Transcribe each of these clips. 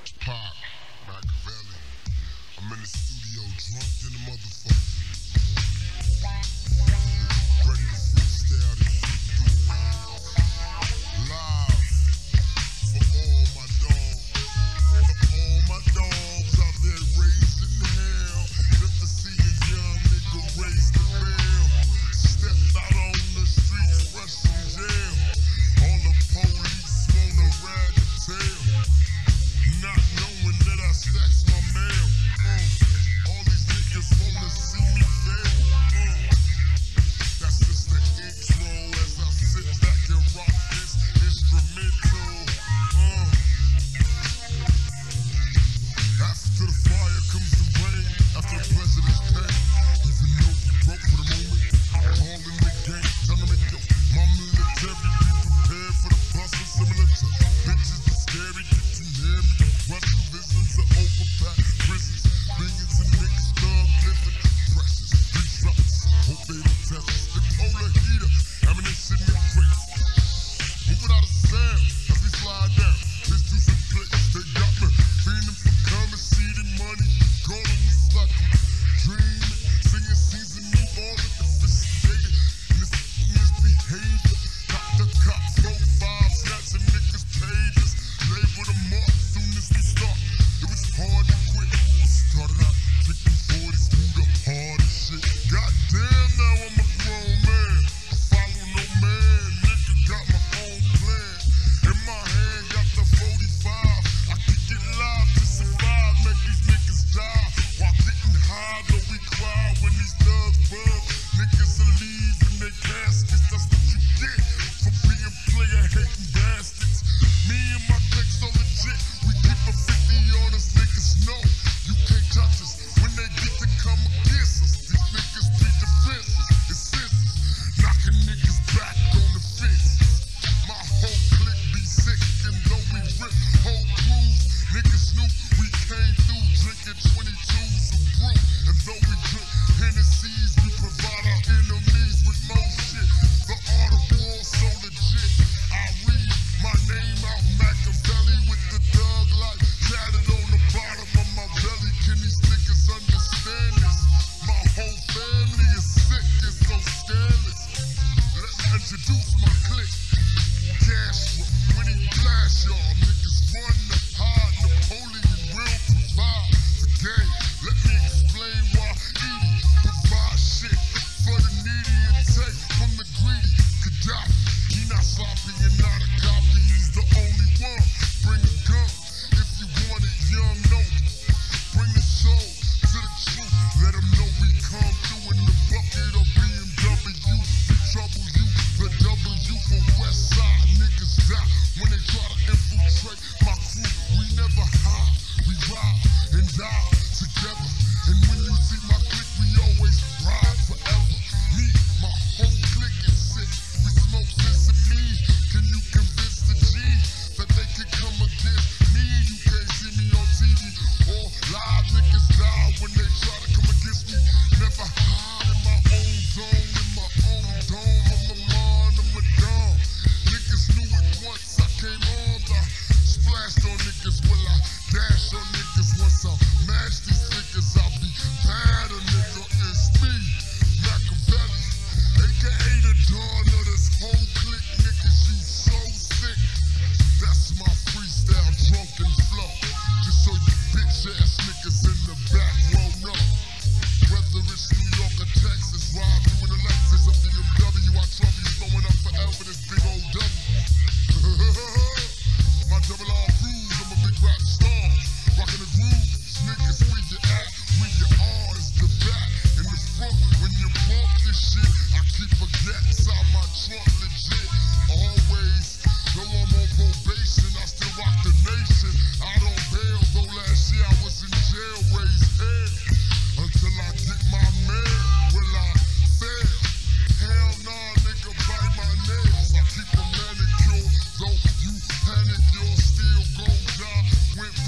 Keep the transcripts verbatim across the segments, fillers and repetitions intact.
Pop, Machiavelli. I'm in the studio drunk than a motherfucker. Ready to freestyle this shit live for all my dogs. For all my dogs out there raising hell. Just to see a young nigga raise the bell. Stepped out on the streets, rushing jail. All the police wanna ride the tail. Not knowing that I stacks my mail. Uh, all these niggas wanna see me fail. Uh, that's just the intro as I sit back and rock this instrumental. Uh, after the fire comes the rain. After the president's pain. Even though we broke for the moment, all in the game. Tell them, yo, my military be prepared for the bustle similar to bitches that's scary. Get you near me. Russian visions of overpacked prisons. Millions of niggas thug living precious. Three shots, hope they don't test us. The polar heater, ammunition in crates. Move it out of sound as we slide down. Pistols and clicks, they got me feeling for coming, seeding money. Golden is like I'm dreaming. Singing scenes and new order, sophisticated. And this misbehavior. Cop the cops, four, five, snatching niggas' pages. Label them up soon as we start. It was hard to quit. Started out kicking forties, moved up hard as shit. Goddamn, now I'm a grown man. I follow no man, nigga got my own plan. In my hand, got the forty-five. I kick it live to survive, make these niggas die. While getting high, though we cry when these thugs bug. Niggas will leave in their caskets, that's what you get for being player-hating bastards. Me and my clique so legit, we keep a fifty on us, niggas know you can't touch us when they get to come against us. These niggas be defenseless, it's scissors, knocking niggas back on the fences. My whole clique be sick, and though we rip whole crews, niggas knew we came through drinking twenty-twos of brew. And though we drink Hennessy's, we provide our enemies with more shit. The art of war so legit, I read my name out Machiavelli with the thug life tatted on the bottom of my belly. Can these niggas understand this? My whole family is sick, it's so scandalous. Let me introduce my clique. Castro, when he blast y'all, niggas run the hard. Napoleon will provide the game. Let me explain why Edie provide shit for the needy and take from the greedy. Gaddafi, he not sloppy and not a copy, he's the only one. Bring a gun if you want it, young no. Bring the soul to the truth, let them know we come through in the bucket of B M W. We trouble you, the W for West Side. Niggas die when they try to infiltrate my crew. We never hide, we ride and die together. And when you see my clique, we always ride forever. Me, my whole clique is sick. We smoke sesame. Can you convince the G that they can come against me? You can't see me on T V or live. Niggas die when they try to come against me. Never hide in my own zone, in my own dome. I'm a man, I'm a dom. Niggas knew it once I came on. I splashed on niggas, will I dash on niggas once I mash these niggas? I'll be bad, a nigga, it's me, Machiavelli, aka the dawn of this whole clique. Niggas, you so sick. That's my freestyle drunken flow. Just so you bitch ass niggas in the back row know. Whether it's New York or Texas, ride through in the Lexus of B M W. I trouble you going up forever, this big old W. My double R cruise, I'm a big rap star. Rockin' the groove, niggas, where you at? Where you are is the back. In the front, when you bump this shit, I keep a gat inside my trunk, legit. Always, though I'm on probation, I still rock the nation. I don't bail, though last year I was in jail, raised hell. Until I get my mail, will I fail? Hell nah, nigga, bite my nails. I keep a manicure, though you panic, you're still gon' die. Went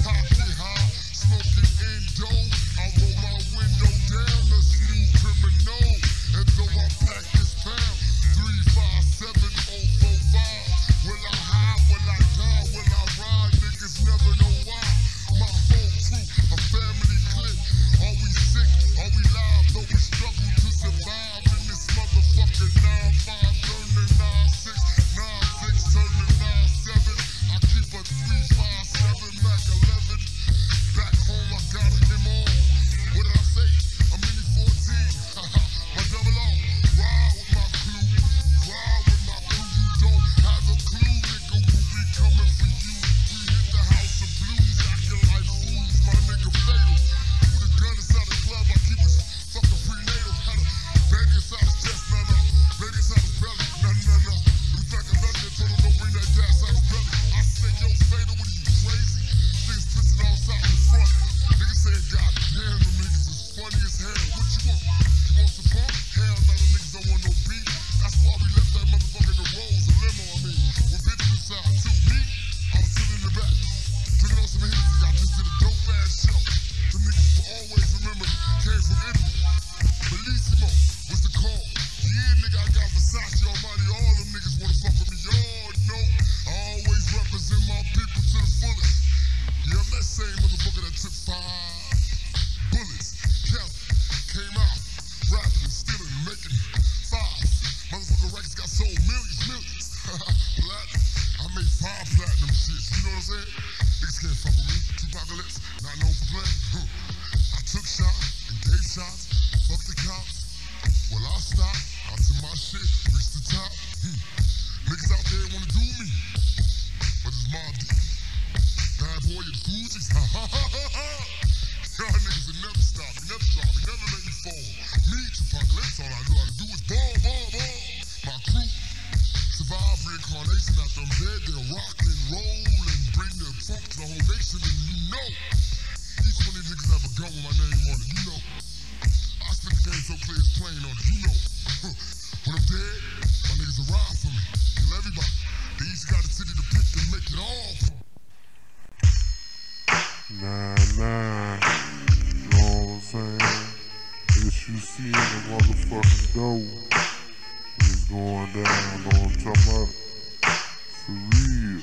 five seven, Mac eleven. Back home, I got him on. What did I say? I'm mini fourteen. My double O. Ride with my crew. Ride with my crew. You don't have a clue, nigga. We'll be coming for you. We hit the house of blues, acting like fools. My nigga fatal. With a gun inside the club, I keep it fucking prenatal. Had a baby inside his chest, nah nah. Baby inside his belly, nah nah nah. He was back in London, told him don't bring that gas out his belly. I said, yo, fatal, what are you crazy? Things pissing all sides in front. Niggas saying, God damn, them niggas is funny as hell. What you want? You want some fun? Hell no, them niggas don't want no beef. That's why we left that motherfucker in the Rolls, a limo, I mean. With bitches inside, too. Me, I was sitting in the back. Drinking on some Hennessy, I just did a dope ass show. Them niggas will always remember me. Came from Italy. Bellissimo was the call. Yeah, nigga, I got Versace, Almighty. All them niggas wanna fuck with me. Y'all know I always represent my people to the fullest. Yeah, I'm that same motherfucker that took five bullets. Kept, came out, rapping and stealing and making fives. Motherfucker records got sold millions, millions. Platinum. I made five platinum shits. You know what I'm saying? Niggas can't fuck with me. Tupacalypse, not known for playing. I took shots and gave shots. Fuck the cops. Well, I stopped. I took my shit, reached the top. Hmm. Niggas out there wanna do me, but it's my deal. Bad boy and Fuji's, ha ha ha ha ha. Y'all niggas will never stop me, never drop me, never let me fall. Me, Tupacalypse, all I know how to do is ball, ball, ball. My crew survive reincarnation after I'm dead. They'll rock and roll and bring the funk to the whole nation. And you know, each one of these niggas have a gun with my name on it, you know. I spit the game so clear it's plain on it, you know. When I'm dead, my niggas will ride for me, kill everybody. They each got a city to pick and make it all for. Nah, nah, know what I'm saying? As you see in the motherfucking dough, it's going down, know what I'm talking about? For real.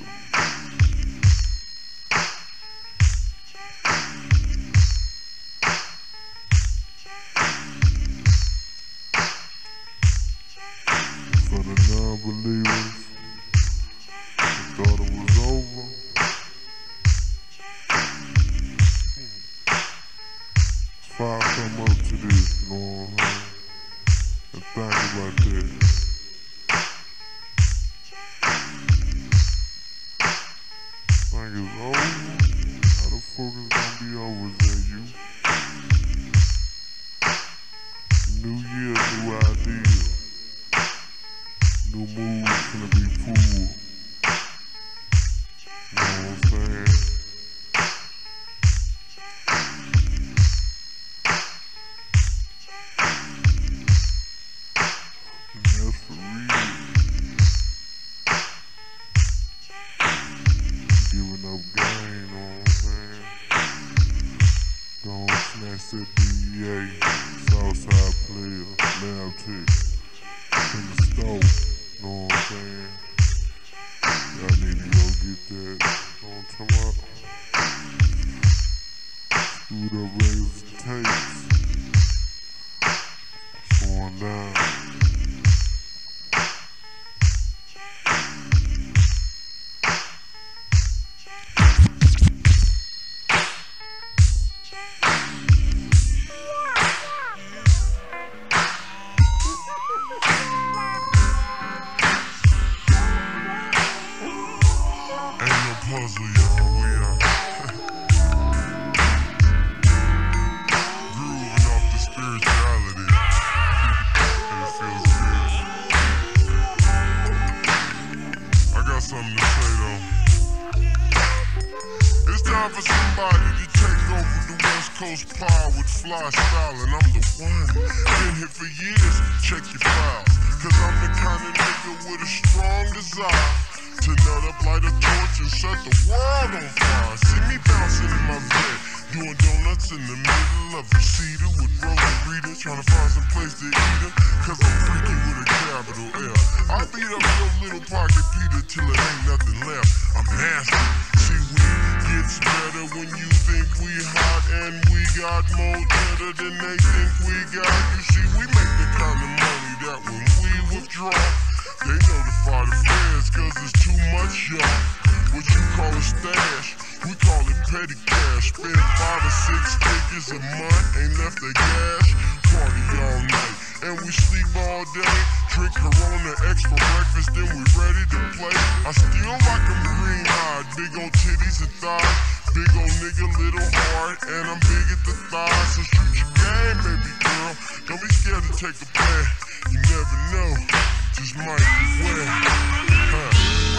For the non-believers, who thought it was over, if I come up to this, you know what I'm saying, and think about that. Think it's over? How the fuck is it gonna be over, is you? New year, new idea. New moves gonna be full. You know what I'm saying? That's for real. Giving up game, you know what I'm saying? Don't snatch that D E A, Southside player, lab tech, in the store, you know what I'm saying? Y'all need to go get that, you know what I'm talking about? Screwed up rings and tapes. It's going down. Puzzle, y'all, we are grooving off the spirituality, and it feels good. I got something to say though. It's time for somebody to take over the West Coast pile with fly style, and I'm the one. Been here for years, check your files, cause I'm the kind of nigga with a strong desire to nut up, light a torch, and set the world on fire. See me bouncing in my bed, doing donuts in the middle of a cedar with Rosarita, trying to find some place to eat her, cause I'm freaky with a capital L. I'll beat up your little pocket Peter till it ain't nothing left. I'm nasty. See, we gets better when you think we hot, and we got more better than they think we got. You see, we make the kind of money that when we withdraw, they notify the feds cause it's too much, y'all. What you call a stash, petty cash. Spend five or six figures a month, ain't left a gas. Party all night, and we sleep all day. Drink Corona extra breakfast, then we ready to play. I still like them green-eyed, big old titties and thighs. Big old nigga, little heart, and I'm big at the thighs. So shoot your game, baby girl. Don't be scared to take a play. You never know, just might be wet. Huh.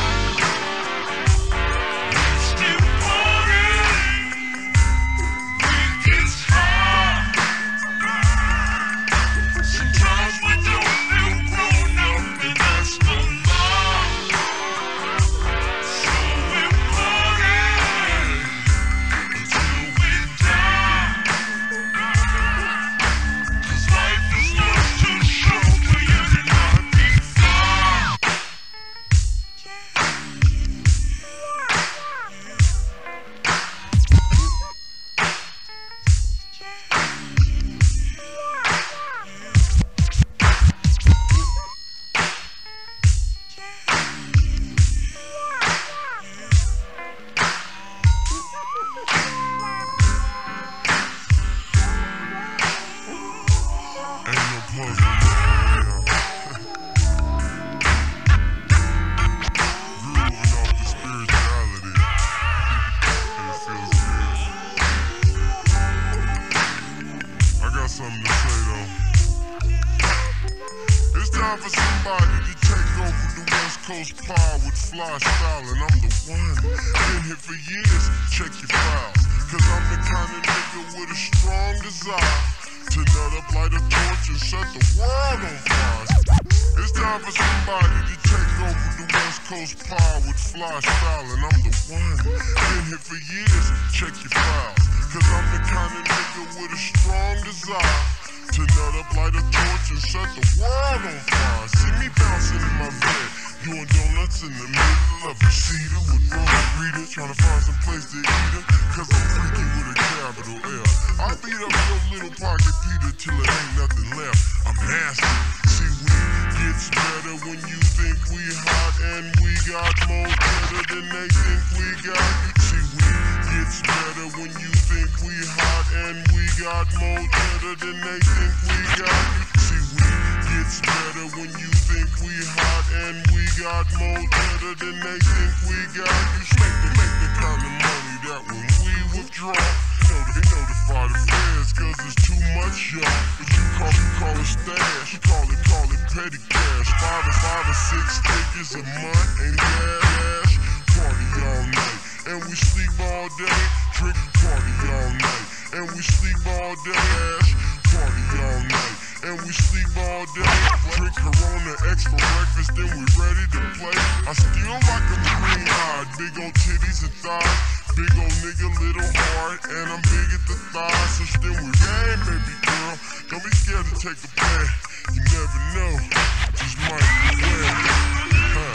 For somebody to take over the West Coast power with fly style, and I'm the one. Been here for years, check your files. Cause I'm the kind of nigga with a strong desire to nut up, light a torch, and set the world on fire. It's time for somebody to take over the West Coast power with fly style, and I'm the one. Been here for years, check your files. Cause I'm the kind of nigga with a strong desire to nut up, light a torch, and set the world on fire. See me bouncing in my bed, doing donuts in the middle of a cedar with Rita, trying to find some place to eat her, cause I'm freaky with a capital L. I beat up your little pocket Peter till it ain't nothing left. I'm nasty. See, we gets better when you think we hot, and we got more better than they think we got. See, we gets better when you think we hot, and we got more better than they think we got. See, we gets better when you think we hot, and we got more better than they think we got. You make the, make the kind of money that when we withdraw, you know, they notify the feds, cause it's too much, y'all. But you call, you call it stash, you call it, call it petty cash. Five or five or six figures a month, ain't that ass? Party all night, and we sleep all day. Drink, party all night, and we sleep all day. Ash, party all night, and we sleep all day. Drink Corona extra breakfast, then we ready to play. I still like them green-eyed, big old titties and thighs. Big old nigga, little heart, and I'm big at the thighs. So then we game, baby girl. Don't be scared to take a play. You never know, just might be wet. Huh.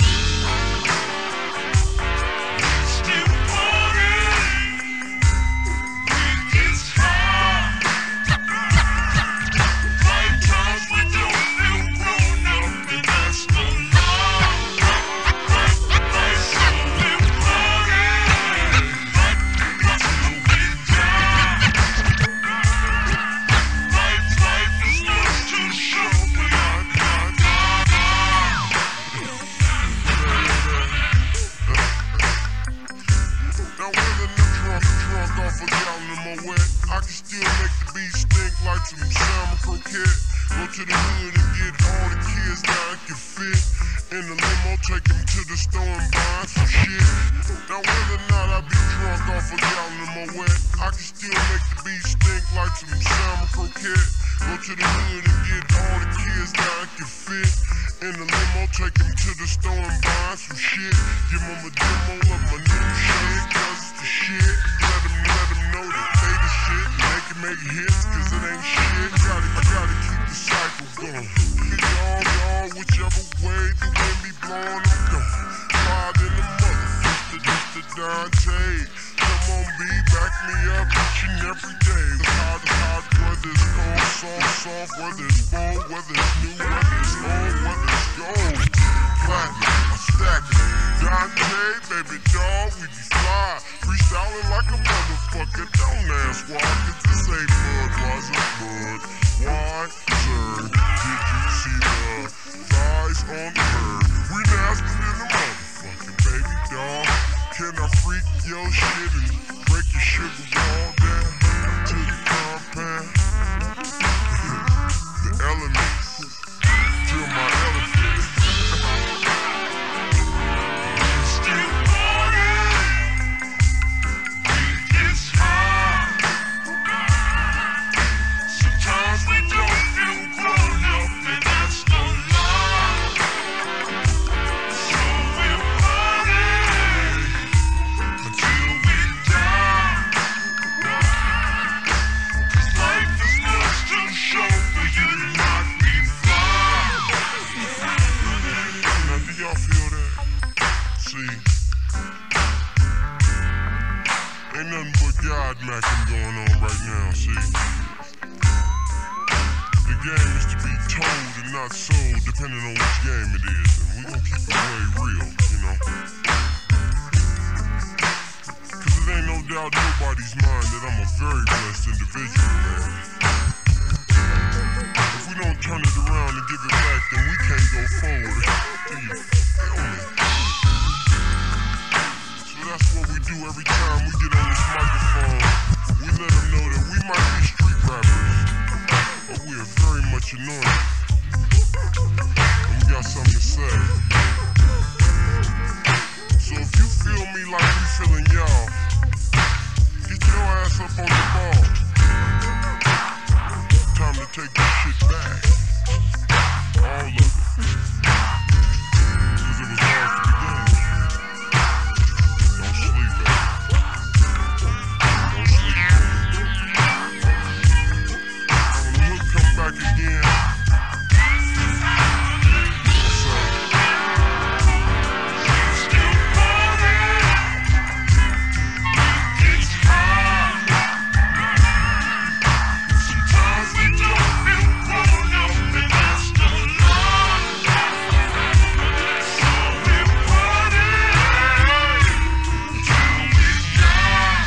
I can still make the beat stink like some salmon croquette. Go to the hood and get all the kids that I can fit in the limo, take them to the store and buy some shit. Now whether or not I be drunk off a gallon of my wet, I can still make the beat stink like some salmon croquette. Go to the hood and get all the kids that I can fit in the limo, take them to the store and buy some shit. Give them a demo of my new shit, cause it's the shit. Let them, let them know that they the shit, and they can make hits, cause it ain't shit. Gotta, I gotta keep the cycle going. Y'all, y'all, whichever way the wind be blowing, I'm going. Live in the mother, Mister Mister Dante. Come on, B, back me up each and every day. It's hot, it's hot, whether it's cold, soft, soft, whether it's bold, whether it's new, whether it's old, whether it's gold. Platinum, I'm stacking. Dante, baby doll, we be fly. Freestyling like like a motherfucker. Don't ask why, cause this ain't Budweiser, bud. Why, sir, did you see the thighs on the bird? We nasty in the motherfucker, baby doll. Can I freak your shit and break your sugar wall down to the compound? The elements, feel my elephant. Still party, it gets high. Sometimes we don't feel grown up, and that's no lie. So we'll party until we die. Cause life is much too short for you to not be fly. Now do y'all feel that? See, ain't nothing but God macking going on right now, see. The game is to be told and not sold, depending on which game it is. And we gon' keep it way real, you know. Cause it ain't no doubt in nobody's mind that I'm a very blessed individual, man. If we don't turn it around and give it back, then we can't go forward. Do you feel me? So that's what we do every time we get on this microphone. We let them know that we might be street rappers, but we are very much anointed. And we got something to say. So if you feel me like we feeling y'all, get your ass up on the ball. Time to take this shit back. All of it. Cause it was ours to begin with. Don't sleep, baby. Don't sleep. When the hook come back again, what's up? Still party. It's high. Sometimes we don't feel grown up, and that's the lie. So we party until we die.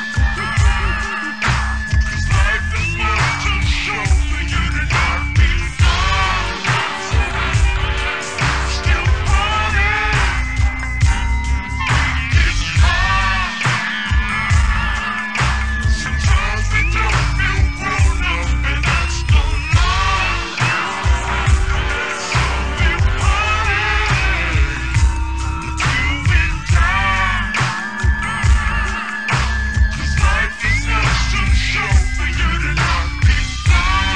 Cause life is much too short for you to not be fly. Still party. It's high. Sometimes we don't feel grown up, and that's the lie. So we party until we die. Cause life is much too short for you to not be fly.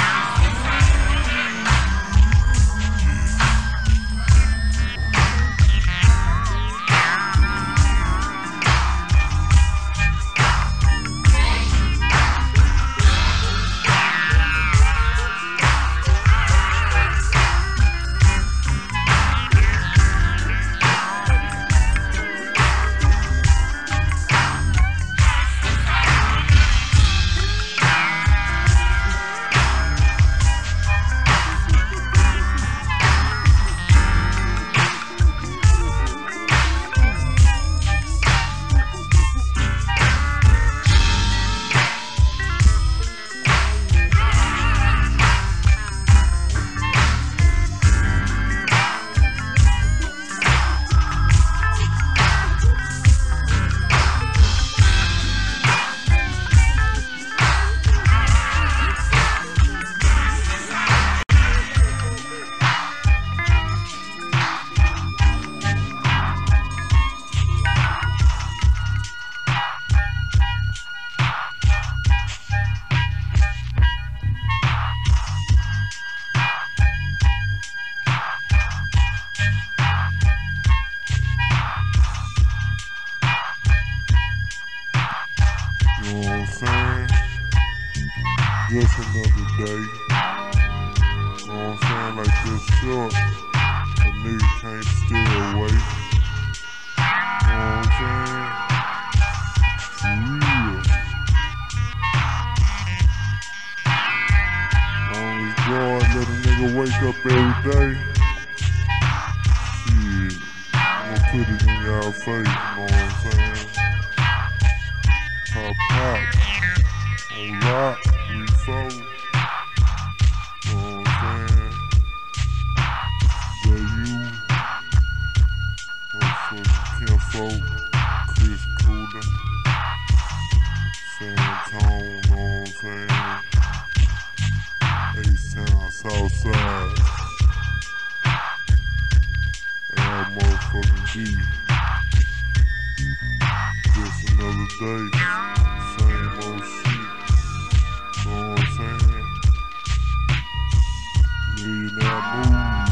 You know what I'm saying? Just another day. You know what I'm saying? Like this short, a nigga can't stay away. You know what I'm saying? For real. Long as God let a nigga wake up every day, shit, I'm gonna put it in y'all face, you know what I'm saying? San Antonio, know what I'm saying? H-Town, Southside. L motherfucking B. Just another day. Same old shit. Know what I'm saying? Millionaire moves.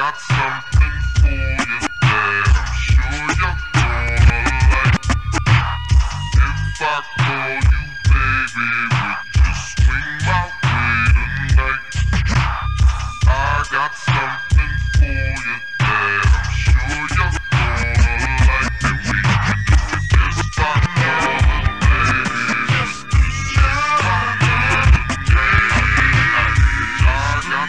got something for you that I'm sure you're gonna like. If I call you baby, would you swing my way tonight? I got something for you that I'm sure you're gonna like. And we can do it just like love, baby. Just, just like love, baby. I got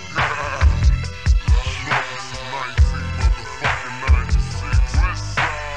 West side.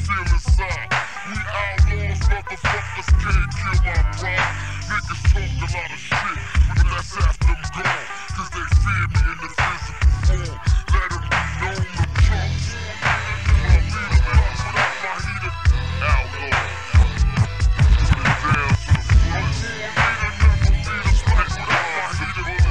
feel inside. We outlaws, motherfuckers can't kill my pride. Niggas talk a lot of shit, but that's after I'm gone. Cause they fear me in the physical form. Let them be known to trust. I'll be the block without my heater. Outlaws. Put it down to the front. I'll never be the split without my heater.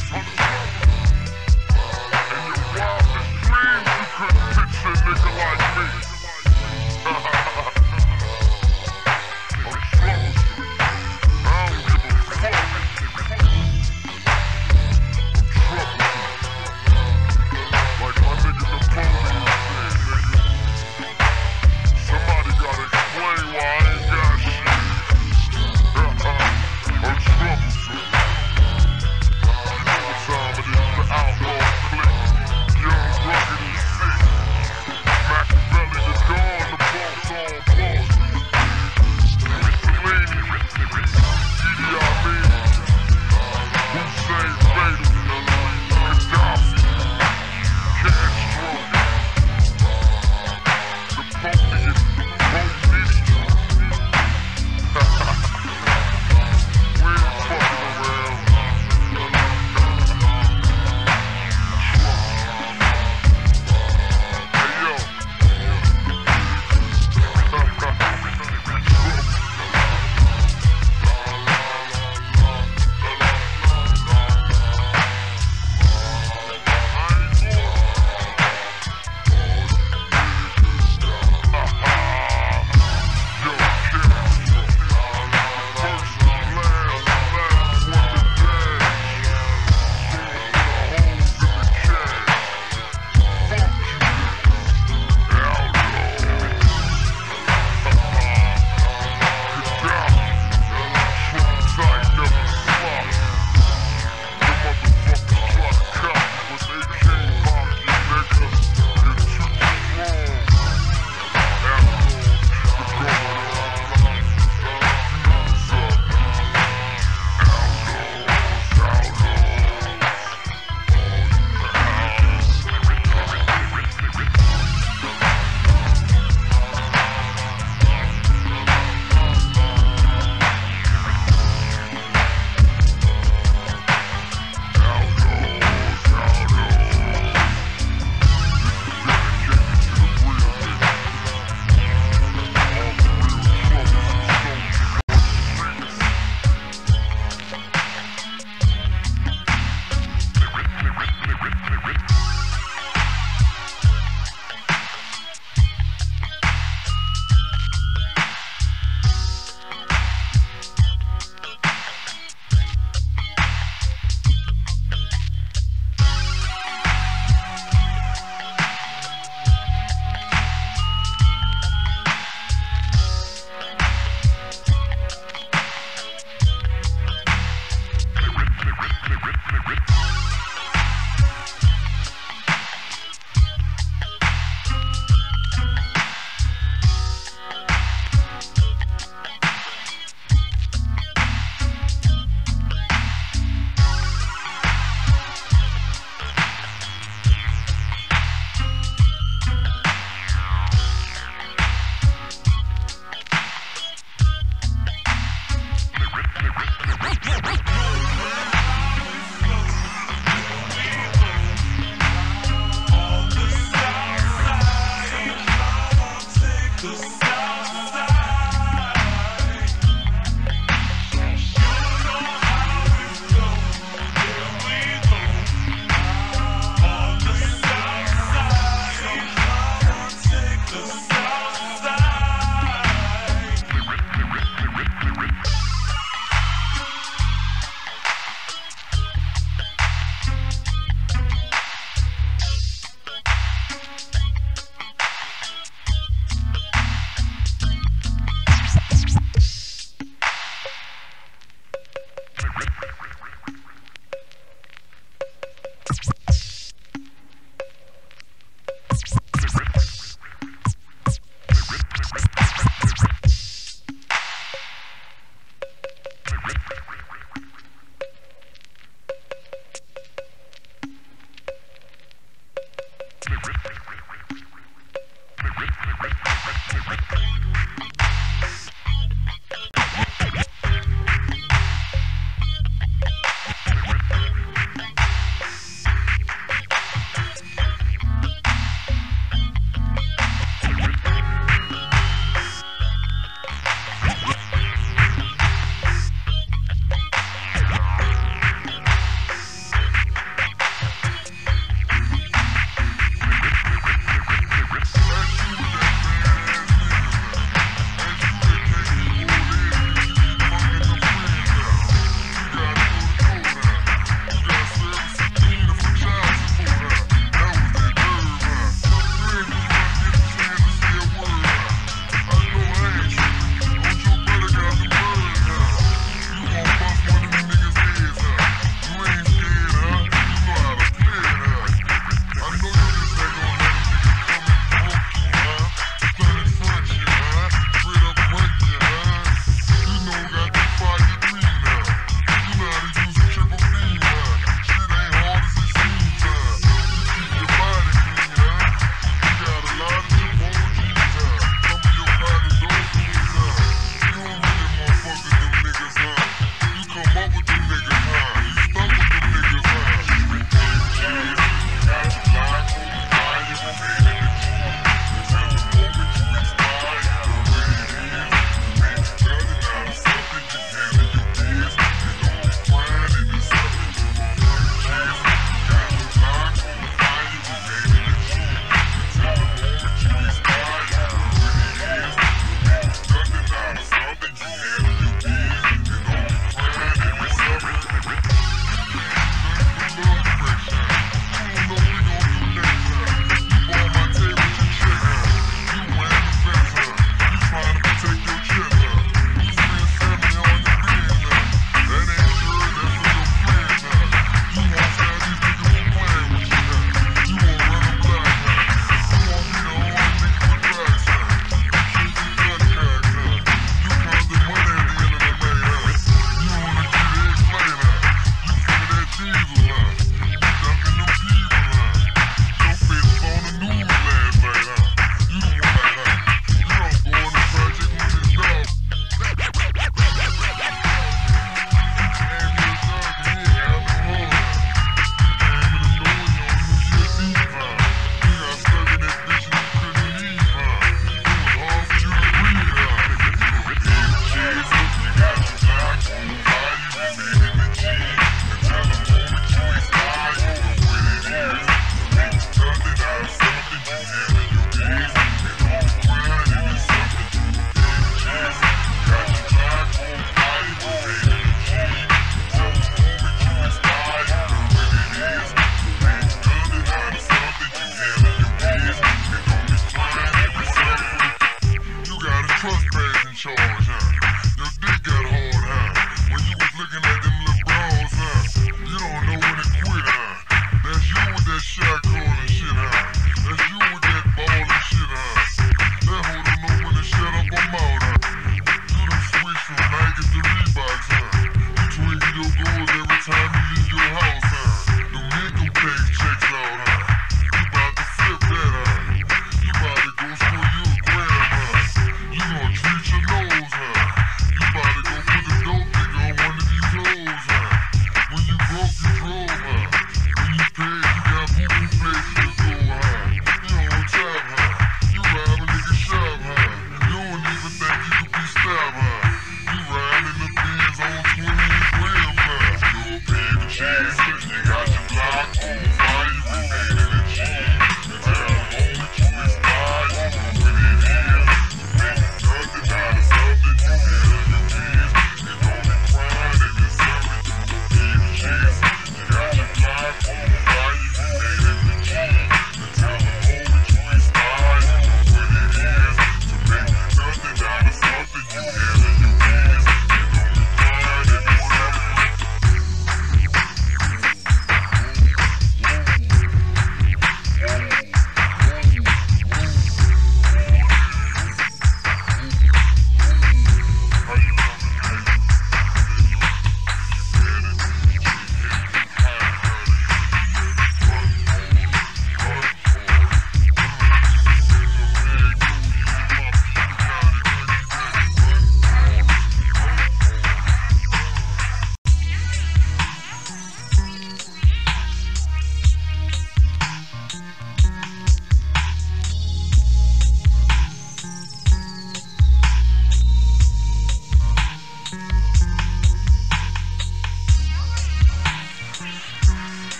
Nigga like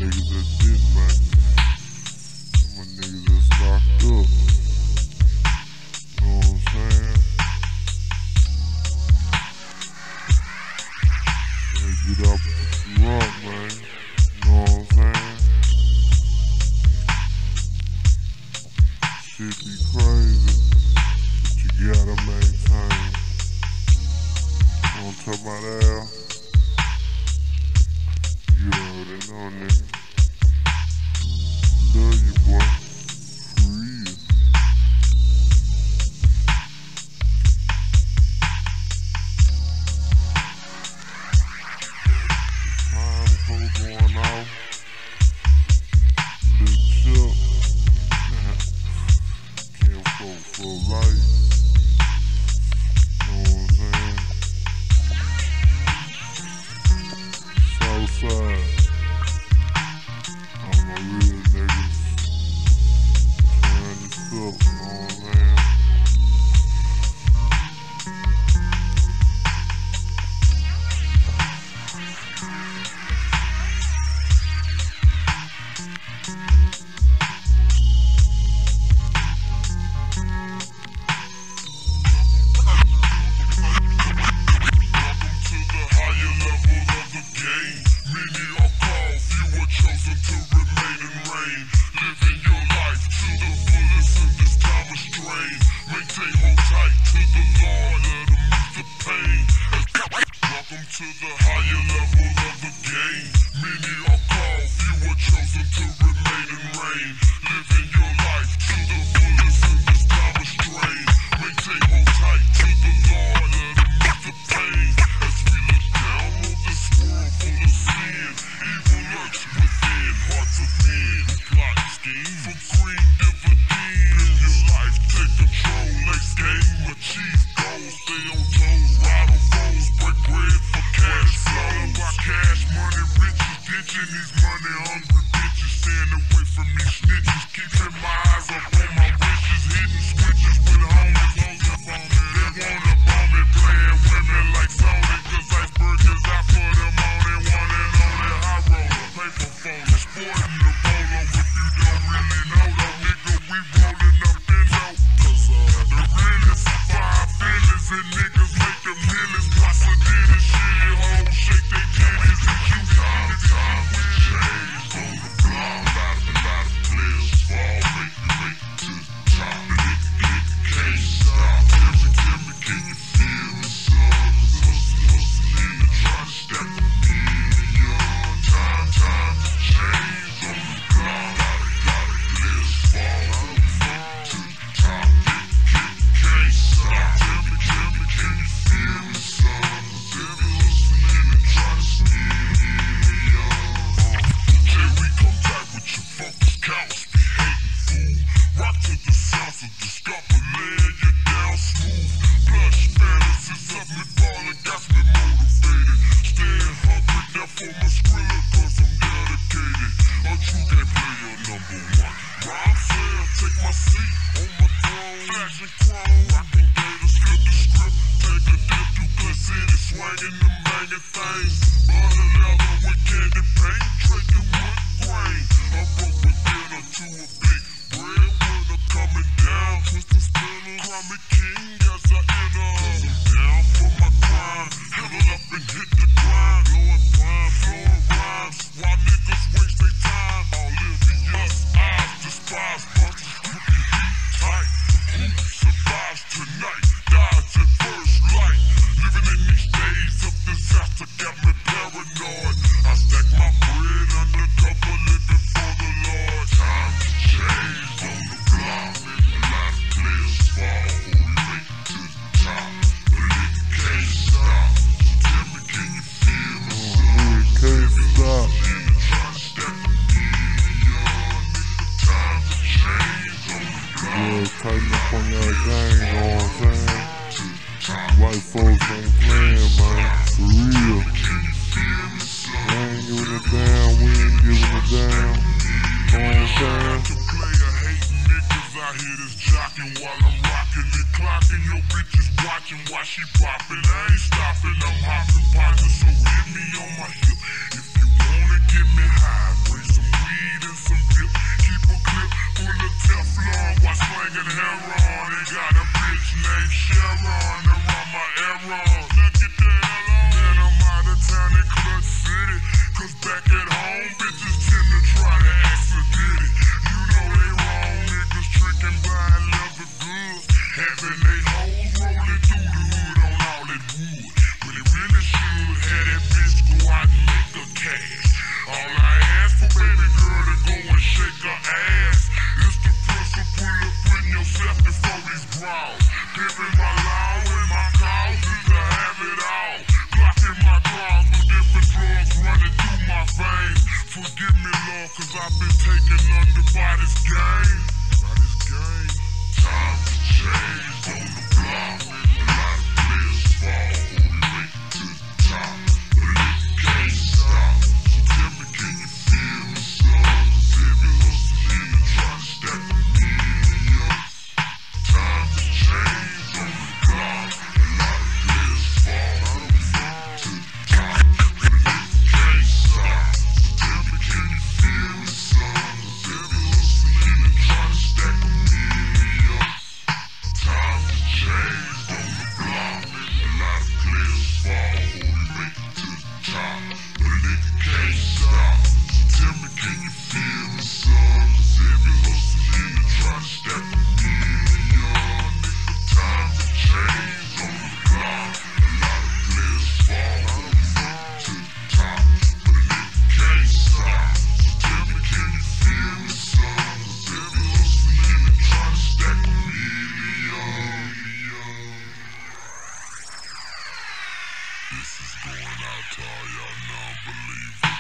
niggas that didn't make it. Them are niggas that's locked up. Know what I'm saying? They get up and run, man. Know what I'm saying? Shit be crazy, but you gotta maintain. On top of that, you already know, nigga. Love you, boy. For real. Time before going off. Little chip. Can't vote for life. Know what I'm saying? Southside. All my real niggas. Turn this up, know what I'm saying? To the higher level of the game, many are called, few are chosen to remain and reign. Living your life to the fullest in this time of strain. Maintain, hold tight to the Lord, let him meet the pain. As we look down on this world full of sin, evil lurks within hearts of men who plot schemes for green dividend. In your life, take control, let's game, achieve goals, stay on toes, ride on foes, break bread for cash flow. About cash, money, riches, ditching these money hungry bitches. Staying away from these snitches, keeping my eyes up on my wishes, hitting switches with homies. They wanna bomb me, playing women like Sony, cause iceberg is I put them on it, one and only high roller, paper phone, sporting the polo. If you don't really know though, nigga, we rolling up in dough. Cause uh, the realest five feelings and niggas make them millions. Pasadena shit, hoes shake they titties and you time, time, change on the block. Lot of, lot of players fall, make me make it to the top. And it, it can't stop. Tell me, tell me, can you feel me, son? Cause hustle, hustling to try to stack a million. Time, time to change on the block. Lot of, lot of players fall, make it to the top. It, it can't stop. Tell me, tell me, can you feel me, son? Cause every hustling to try to steal me, uh. Jay, we come tight with your focus, cowards be hating, fool. Rock to the sounds of the scupper, laying you down smooth. Plush fantasies of me falling, got me motivated. Staying hungry, therefore my skrilla, cause I'm dedicated. A true game player, number one. Rhyme fair, take my seat on my throne. Flashing chrome, rocking gators, flip the script. Take a dip through Glen City, swinging them banging things. Butter leather with candy paint, trading wood grain. I broke the dinner to a big breadwinner coming down. Twisted spinner, crummy king as I enter. Cause I'm down for my grind, handle up and hit the grind. Blowing prime, flowing rhymes, while niggas waste their time. Oblivious eyes despise punches, cookie heat tight. Who survives tonight? Dies at first light. Living in these days of disaster got me paranoid. I stack my bread under cover, living for the Lord. Time to change on the block. A lot of players fall, we make it to the top. But it can't stop. So tell me, can you feel me, son? It can't stop. Trying to stack a million, nigga. Time to change on the block. Yeah, tighten up on that gang, you know what I'm saying? White folks ain't playing, man. For real. They ain't giving a damn, we ain't giving a damn. Know what I'm saying? To player hating niggas out here that's jocking while I'm rocking it, clocking. Your bitch is watching while she popping. I ain't stopping, I'm hopping, popping. So hit me on my hip if you wanna get me high. Bring some I've been taken under by this game. By this game. Time to change on the block. A lot of players fall. We make it to the top. But a nigga can't stop. So tell me, can you feel me, son? Cause every hustling and trying to stack a million. Time to change on the block. A lot of players fall. We make it to the top. But a nigga can't stop. So tell me, can you feel me, son? Cause every hustling and trying to stack a million. Time to change on the block. A lot of players fall. We make it to the top. But a nigga can't stop. So tell me, can you feel me, son? Cause every hustling and trying to stack a million. Time to change on the block. A lot of players fall. We make it to the top. But a nigga can't stop. So tell me, can you feel me, son? Cause every hustling and trying to stack a million. This is going out to all y'all non-believers.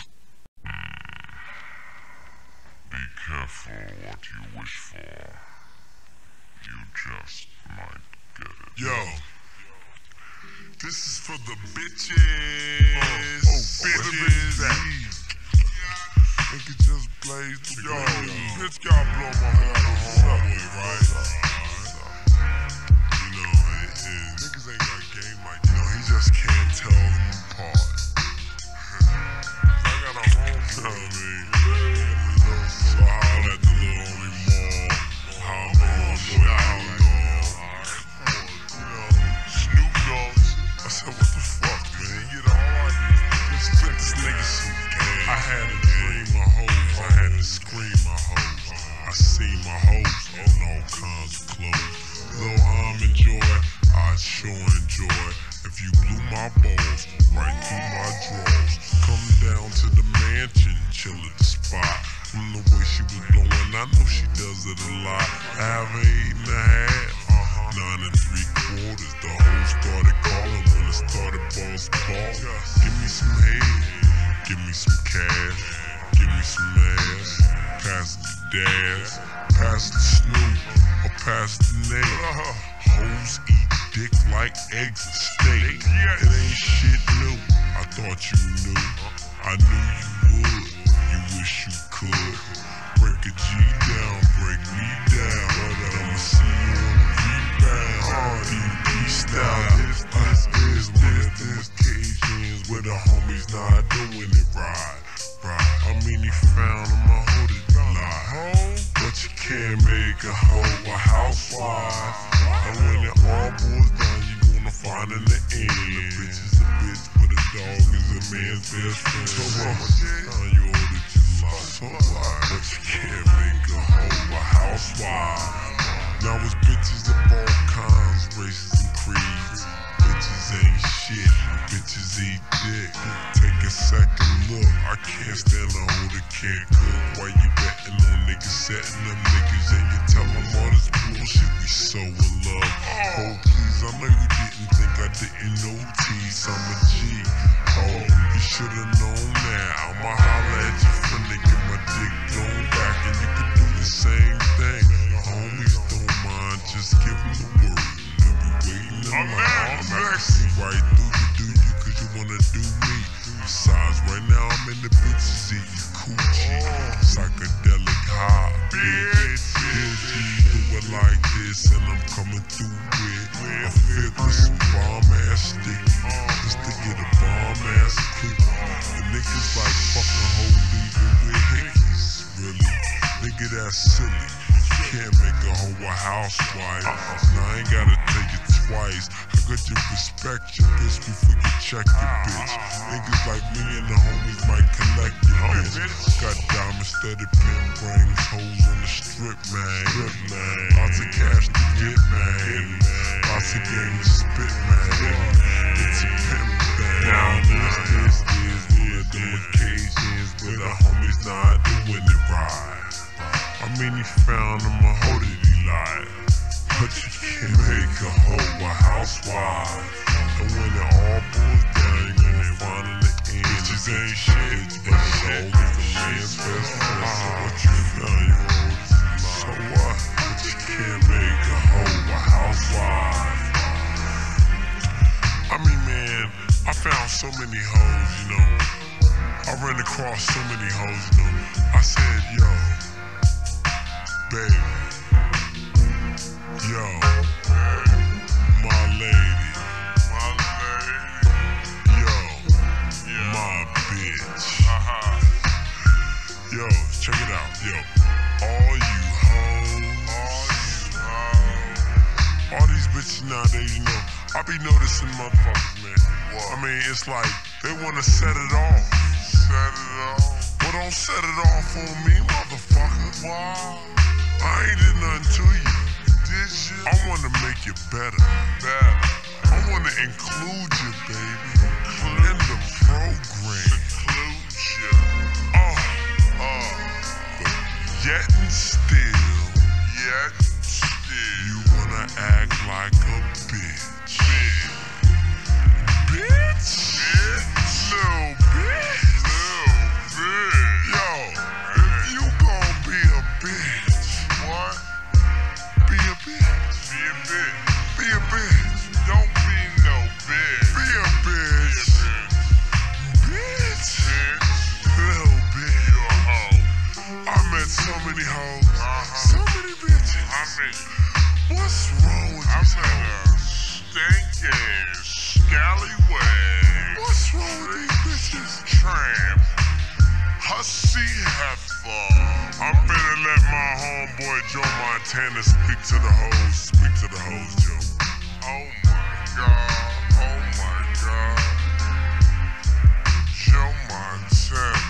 Be careful what you wish for. You just might get it. Yo, this is for the bitches. Oh, oh, bitches. Nigga just blazed the Yo, bitch got blow my heart the whole way, right? You know, it is. Niggas ain't got game like that. You know, he just can't tell them apart. I got a home, you know what I mean? So I holler at the little homie Maul. How I'm on, boy, I don't know. You know, Snoop Dogg. I said, what the fuck, man? You know, just spit this nigga some game. I had a dream of hoes. I had to scream my hoes. I see my hoes in all kinds of clothes. Though I'm enjoy, I'd sure enjoy if you blew my balls right through my drawers. Come down to the mansion, chill at the spot. From the way she was blowing, I know she does it a lot. I have an eight and a half, nine and three quarters. The hoes started calling when it started balls ball. Give me some head, give me some cash, give me some ass. Pass the dash, pass the Snoop, or pass the Nate. Hoes eat dick like eggs and steak. It ain't shit new. I thought you knew. I knew you would. You wish you could. Break a G down, break me down. But I'ma see you on the rebound. D B style. This, this, this, this, this occasions where the homies not doing it right. Right. I mean, he found him a hooded lie. But you can't make a hoe a housewife. And when it all boils down, you gonna find in the end. A bitch is a bitch, but a dog is a man's best friend. So much time you owe that you lost. So why? But you can't make a hoe a housewife. Now it's bitches of all kinds, races and creeds. Bitches ain't shit, bitches eat dick. Take a second look, I can't stand a hoe that can't cook. Why you betting on niggas setting them niggas and you tell them all this bullshit? We so in love. Oh please, I know you didn't think I didn't notice. I'm a G. Oh, you should've known that. I'ma holler at you for nigga my dick blown back, and you could do the same thing. The homies don't mind, just give them the word. They'll be waiting in line. I'm not see right through you, do you? Cause you wanna do me. Besides, right now I'm in the bitches eating coochie. Psychedelic high, bitch. Guilty, do it like this, and I'm coming through with a fit with some bomb ass sticky. Just to get a bomb ass clip. The niggas like fucking whole leaving with hickeys. Really? Nigga, that's silly. Can't make a hoe a housewife. And I ain't gotta tell you twice. I got you respect your bitch before you check your bitch. Niggas like me and the homies might collect your bitch. Got diamond studded pin rings, hoes on the strip, man. Lots of cash to get, man. Lots of game to spit, man. It's a pimp thing. Now this, this is one of them occasions where the homies not doing it right. I mean, he found him a hoe that he lied. But you can't make a hoe a housewife. And when it all boils down, you're gonna find in the end. Bitches ain't shit, but a hoe is a man's best friend. many hoes, you know. I said, yo, baby, yo, my lady, my lady, yo, yeah. My bitch. Uh-huh. Yo, check it out, yo. All you hoes, all you hoes, all these bitches nowadays, you know, I be noticing motherfuckers, man. What? I mean, it's like they wanna set it off. Set it off. Well, don't set it off on me, motherfucker. Wow. I ain't did nothing to you. Did you? I wanna make you better. Better. I wanna include you, baby, in the program. Include you. Oh, oh. But yet and still, yet and still, you wanna act like a bitch. Bitch. Bitch. Bitch. Little bitch. Little bitch. Yo, if you gon' be a bitch, what? Be a bitch. Be a bitch. Be a bitch. Don't be no bitch. Be a bitch. Bitch. Bitch. Little bitch. You a hoe. I met so many hoes. Uh-huh. So many bitches. I mean, what's wrong with these hoes? Stinking, scallywag. What's wrong with these bitches? Tramp. Hussy heifer. I'm finna let my homeboy Joe Montana speak to the hoes. Speak to the hoes, Joe. Oh my God. Oh my God. Joe Montana.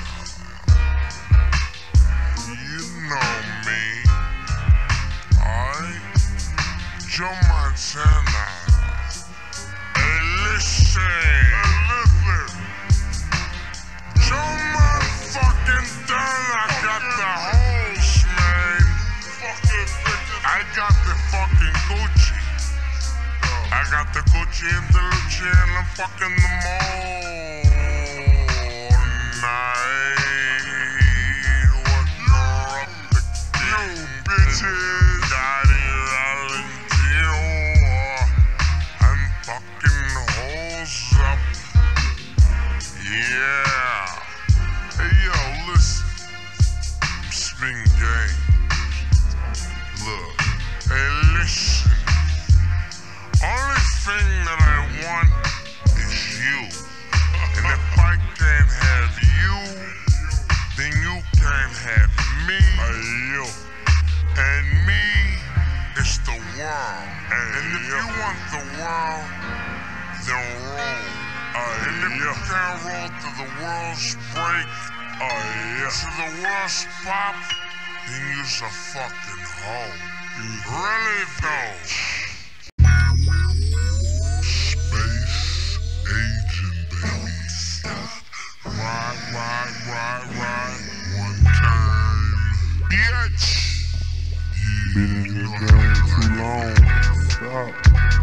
You know me. Alright? Joe Montana. Hey, listen. Hey, listen. Joe motherfucking done. I got the hoes, man. Fucking bitches. I got the fucking Gucci. I got the Gucci and the Lucci and I'm fucking them all night. What you're up to you bitches. Got it all in deal. I'm fucking hoes up. Yeah. Hey yo, listen. I'm spinning game. Look. Hey, listen. Only thing that I want is you. And if I can't have you, then you can't have me. Ayo. And me is the world. And if you want the world, then roll. Ayo. And if you can't roll to the world's break, Ayo. To the world's pop, then you's a fucking hoe. Really though. Space agent, baby. Right, right, right, right. One time. Bitch. Been in this game too long. Stop.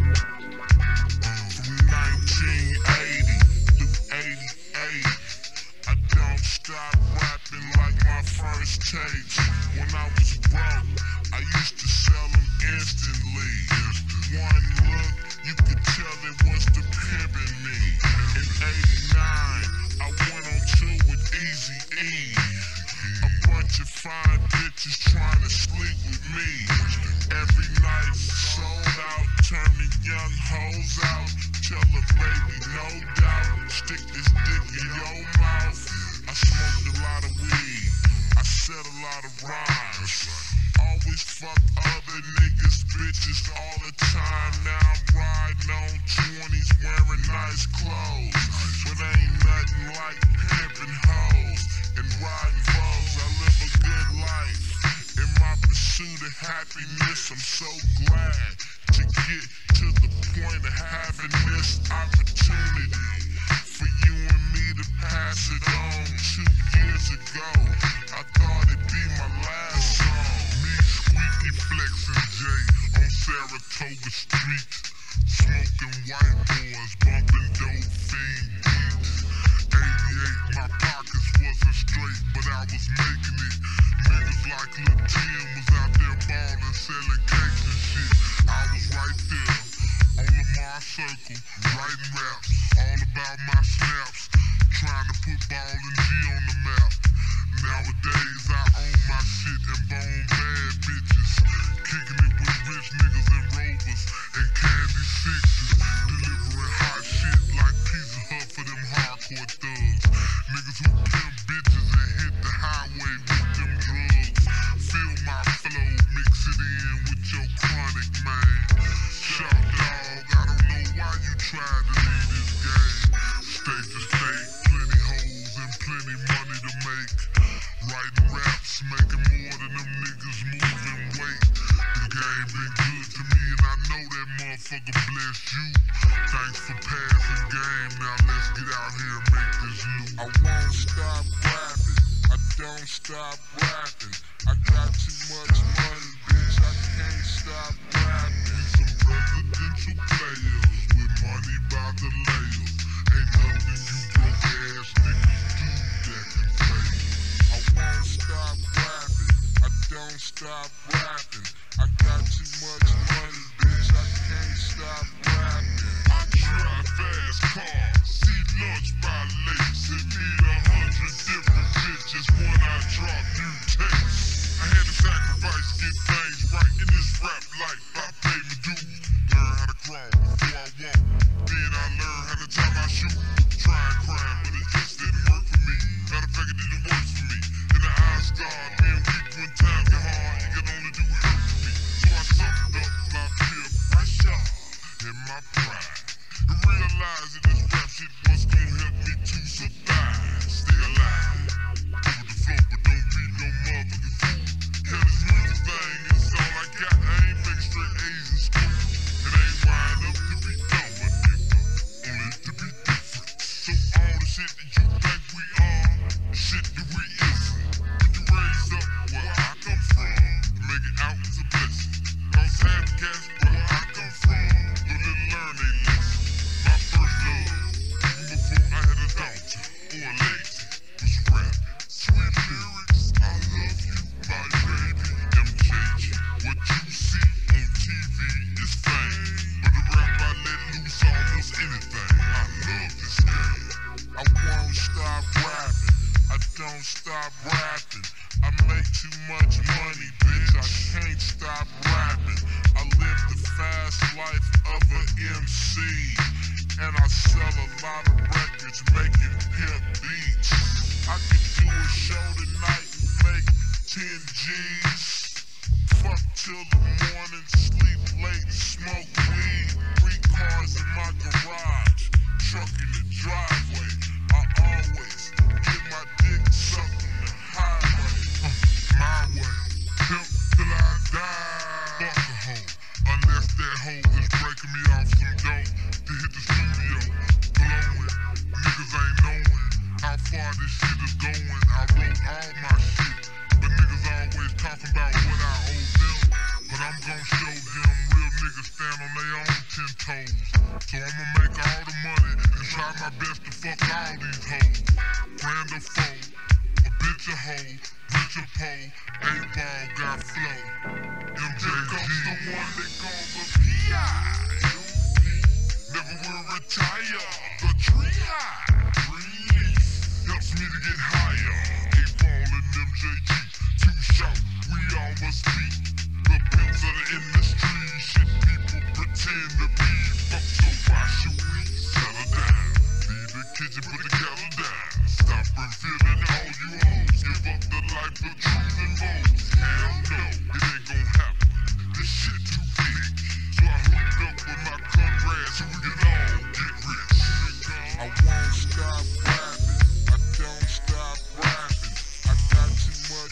From nineteen eighty through eighty-eight, I don't stop rapping like my first tapes. When I was broke, I used to sell them instantly. One look, you could tell it was the pimp in me. In eighty-nine, I went on tour with Eazy-E. A bunch of fine bitches trying to sleep with me. Every night sold out, turning young hoes out. Tell a baby no doubt, stick this dick in your mouth. I smoked a lot of weed, I said a lot of rhymes. Always fuck other niggas, bitches all the time. Now I'm riding on twenties, wearing nice clothes. But ain't nothing like pimping hoes and riding foes. I live a good life. In my pursuit of happiness, I'm so glad to get to the point of having this opportunity for you and me to pass it on. Two years ago, I thought it'd be my last song. Me, Squeaky, Flex, and Jay on Saratoga Street, smoking white boys, bumping dope fiend beats. eighty-eight, my pockets wasn't straight, but I was making it. Niggas like Lil Tim was out there ballin', selling cakes and shit. I was right there on Lamar Circle, writing raps, all about my snaps, trying to put Ball and G on the map. raps making more than them niggas moving weight. The game been good to me and I know that motherfucker blessed you. Thanks for passing game, now let's get out here and make this loot. I won't stop rapping, I don't stop rapping. I got too much money, bitch, I can't stop rapping. Some presidential players with money by the layers. Ain't nothing you broke ass niggas do that can fail. I won't stop rapping, I don't stop rapping. I got too much money, bitch, I can't stop rapping. I drive fast cars, see lunch by late. Send me a hundred different bitches when I drop new tapes. I had to sacrifice, get things right in this rap life. I pay my dues, learn how to crawl before I walk. Then I learned how to time my shoe. Try and crime, but it just didn't work for me. Matter of fact, it didn't work for me. Then the eyes started being weak when times get hard. You can only do hurt to me. So I sucked up my peer pressure and my pride. And realized that this rap shit was gonna help me to survive. Stay alive. Over the floor, but don't be no motherfucking fool. Hell, this music thing is all I got. I ain't making straight A's in school. It ain't wind up to be done, but nigga, only to be different. So all the shit that you think we are, the shit that we isn't. When you raise up where I come from, to make it out is a blessing. Cause half cats where I come from, but didn't learn they lesson. My first love, even before I had a daughter or a lady, was rap. Sweet lyrics, I love you, my baby, M J G. What you see on T V is fame, but the rap I let loose almost anything. I love this game. I won't stop rapping, I don't stop rapping. I make too much money, bitch, I can't stop rapping. I live the fast life of an M C, and I sell a lot of records making pimp beats. I could do a show tonight and make ten G's. Fuck till the morning, sleep late, smoke weed. Three cars in my garage, truck in the driveway. I always get my dick sucked on the highway. Uh, my way, pimp till I die. Fuck a hoe, unless that hoe is breaking me off some dope to hit the studio. Blowing, niggas ain't knowing how far this shit is going. I wrote all my shit, but niggas always talking about what I owe them. But I'm gon' show them real niggas stand on their own ten toes. So I'ma make all the money and try my best to fuck all these hoes. Brand a foe, a bitch a hoe, rich a pole, A-ball got flow. M J G. Here comes the one they call the P I. Never will retire. The tree high. Breeze helps me to get higher. A-ball and M J G. Too short, we all must be. The pimps of the industry. Shit people pretend to be. Fuck, so why should we settle down? Leave the kitchen, put the kettle down. Stop revealing all you hoes. Give up the life of truth and bones. Hell no, it ain't gon' happen. This shit too big. So I hooked up with my comrades so we can all get rich. I won't stop rapping, I don't stop rapping. I got too much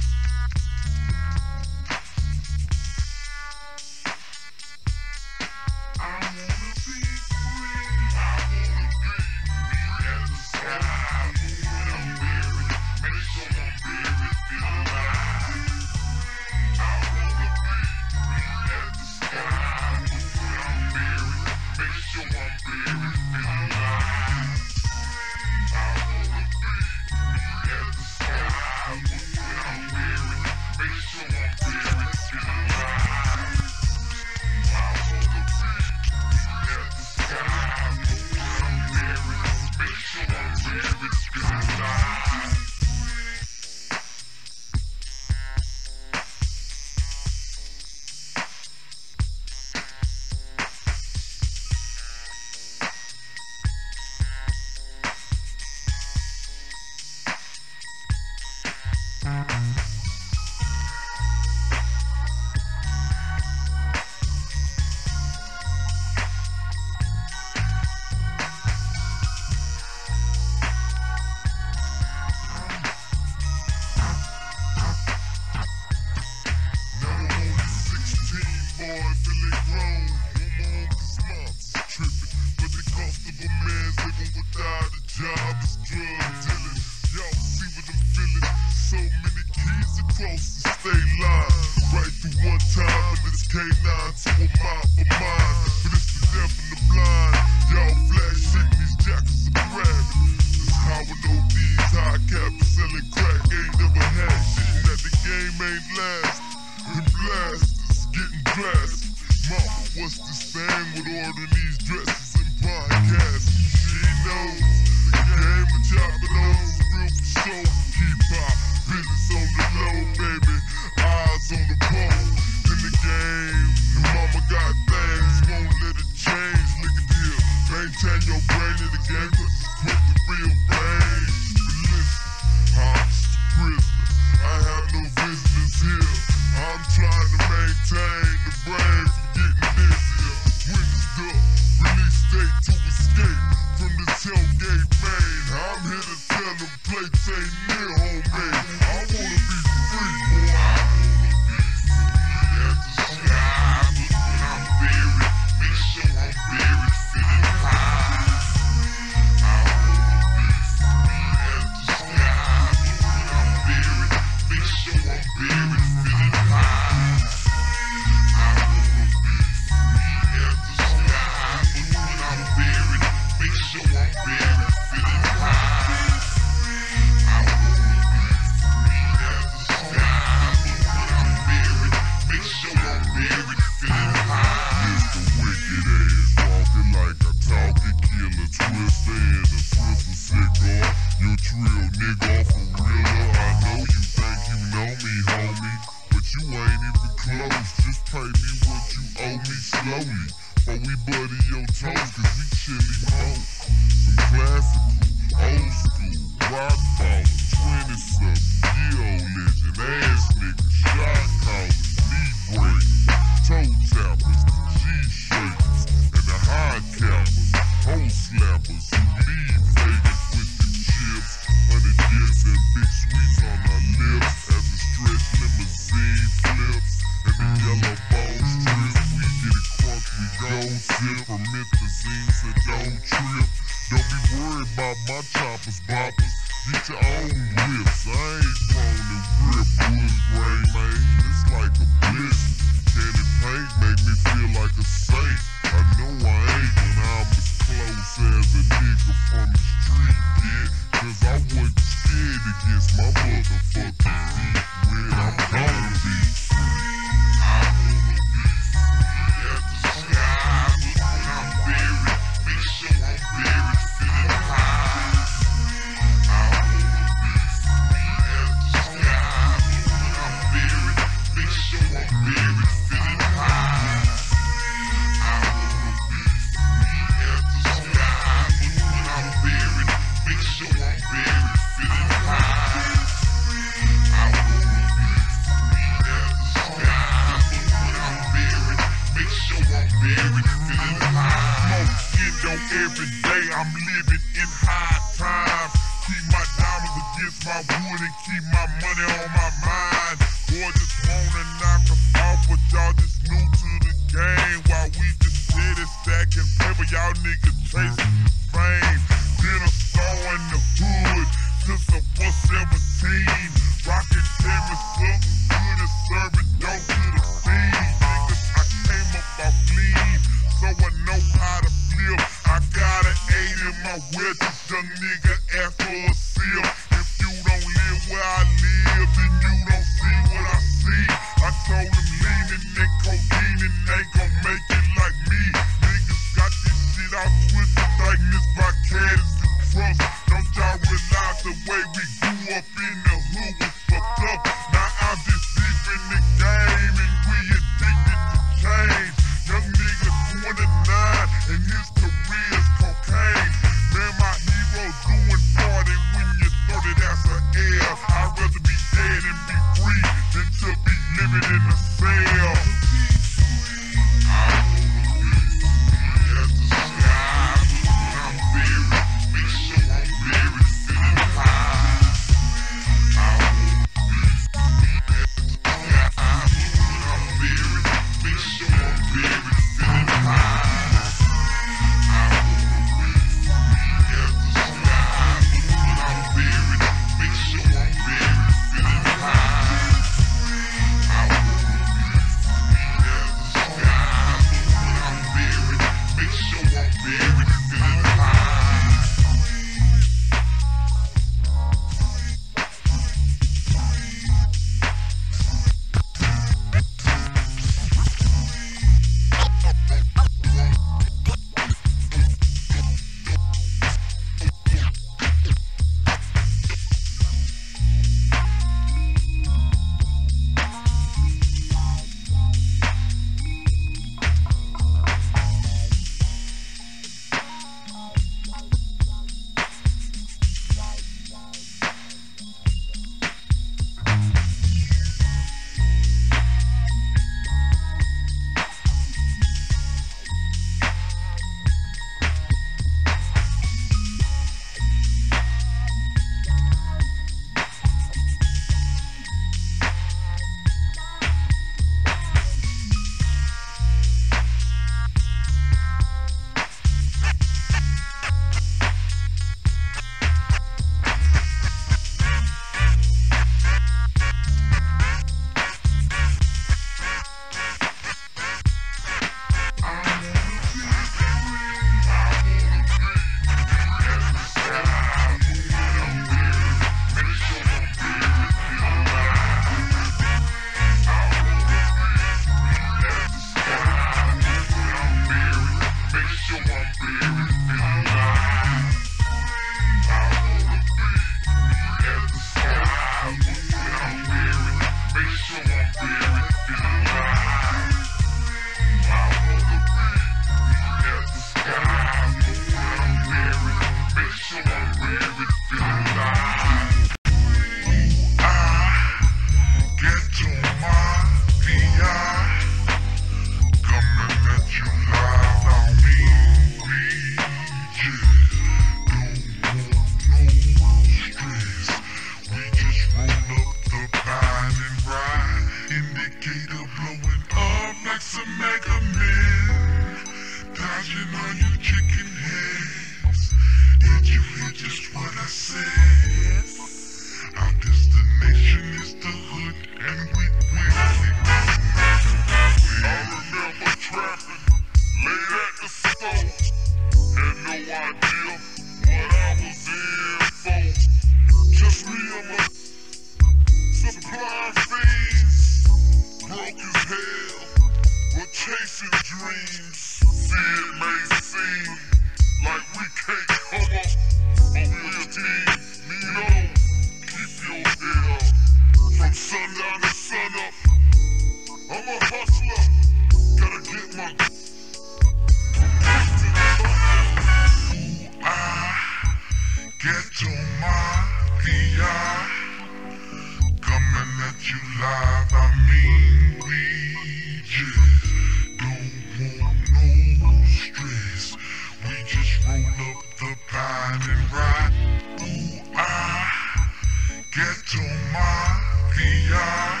at you live, I mean we just don't want no stress. We just roll up the pine and ride. Ooh, I get on my V I.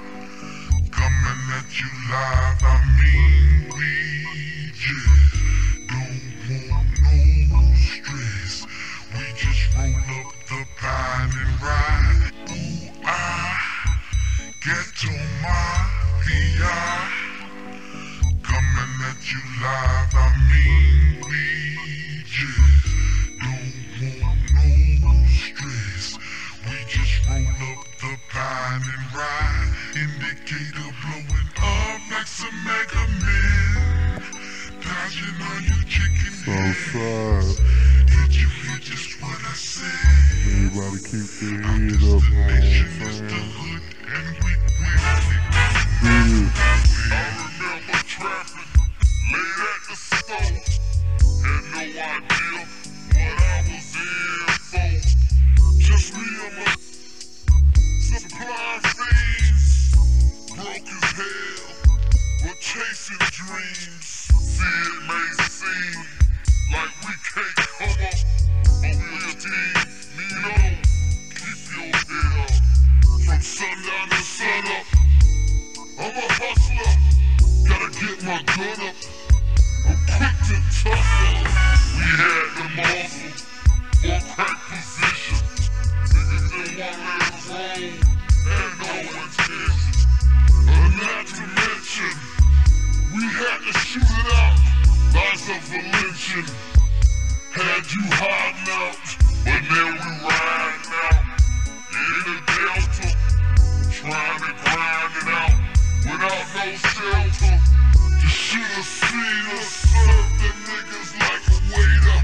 Coming at you live, I mean we just don't want no stress. We just roll up the pine and ride. Ooh, I get on my V I. Coming at you live, I mean we just don't want no stress. We just roll up the pine and ride. Indicator blowing up like some Mega Man. Dodging on you chicken heads. Did you hear just what I said? Everybody keep their head up, know what I'm saying? And we win. Do I remember trapping late at the store. Had no idea what I was in for. Just me and my supply fiends. Broke as hell, but chasing dreams. See, it may seem like we can't come up, but we're a team. Nino, keep your head up. From sundown to sun up, I'm a hustler. Gotta get my gun up. I'm quick to tussle. We had the muscle, one crack position. Niggas didn't want to let us roll, had no intention. And not to mention, we had to shoot it out. Lots of lynching. Had you hiding out, but now we riding out. In the Delta, trying to grind it out. Without no shelter, you should have seen us serve the niggas like a waiter.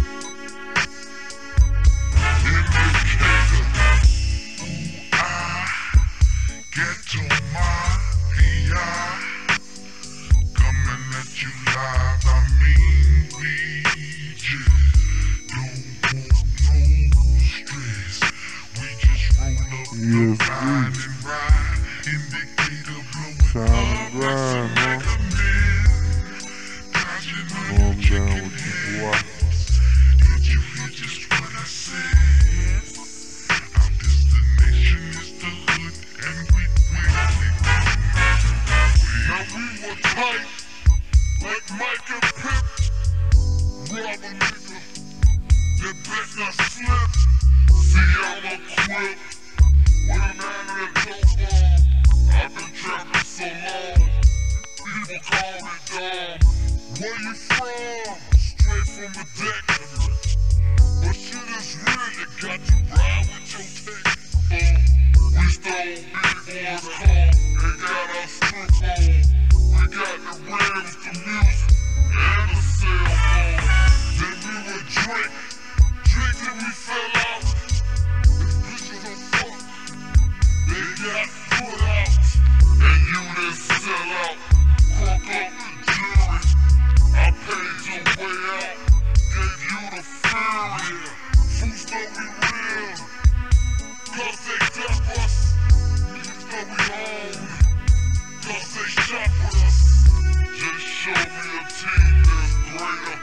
Indicator. Ooh, I get on my V I. Coming at you live, I mean we just don't want no stress. We just roll up the pine and ride. Indicator blowing up like some Mega Man. Dodging on you chicken heads. Did you hear just what I said? Our destination is the hood and we win. Now we were tight, like Mike and Pip. Rob a nigga, that bet not slip. See, I'm equipped with an animal dope bomb. I've been trapping so long, people call me dumb. Where you from? Straight from the deck. But shit is real, you got to ride with your tape. Uh, we stole big boys' car and got our strip on. We got the rims, the music, and the cell phone. Then we would drink, drink till we fell out. If bitches don't fuck, they got put out. And you didn't sell out. Crook up the jury. I paid your way out. Gave you the fury. Fools know we real. Cause they dap us. Niggas know we own. Cause they shop with us. Just show me a team that's greater.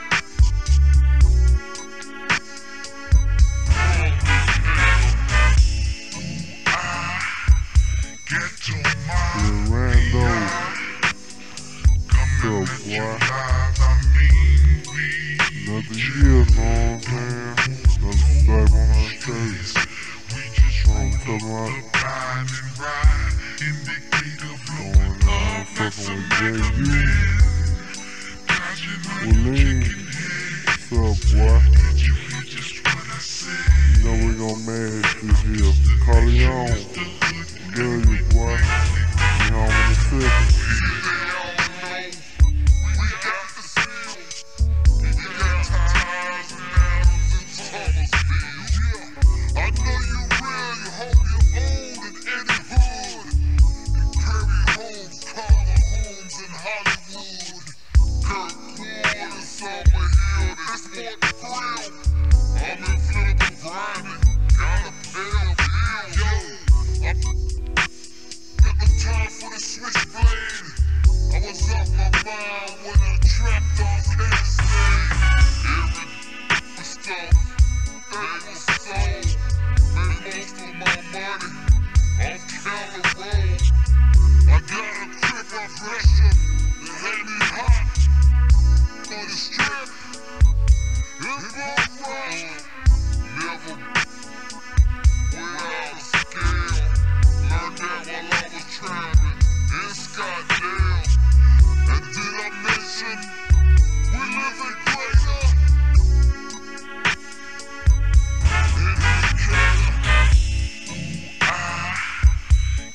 Ooh, I get on my Rando. Coming So, at you boy. live, I mean we Another year, know what I'm saying? Another stripe on our shirt. We just Know what I'm roll talking up about? the pine and ride. Indicator blowing Going on, up like fucking some with Mega J U. Man. Dodging on With you Lean. chicken heads. What's up, boy? Did you hear just what I said? You know we gon' mash this year. Corleone. Love you, boy. Be home in a second. I'm in Philip grinding, got a pair of bills, yo. I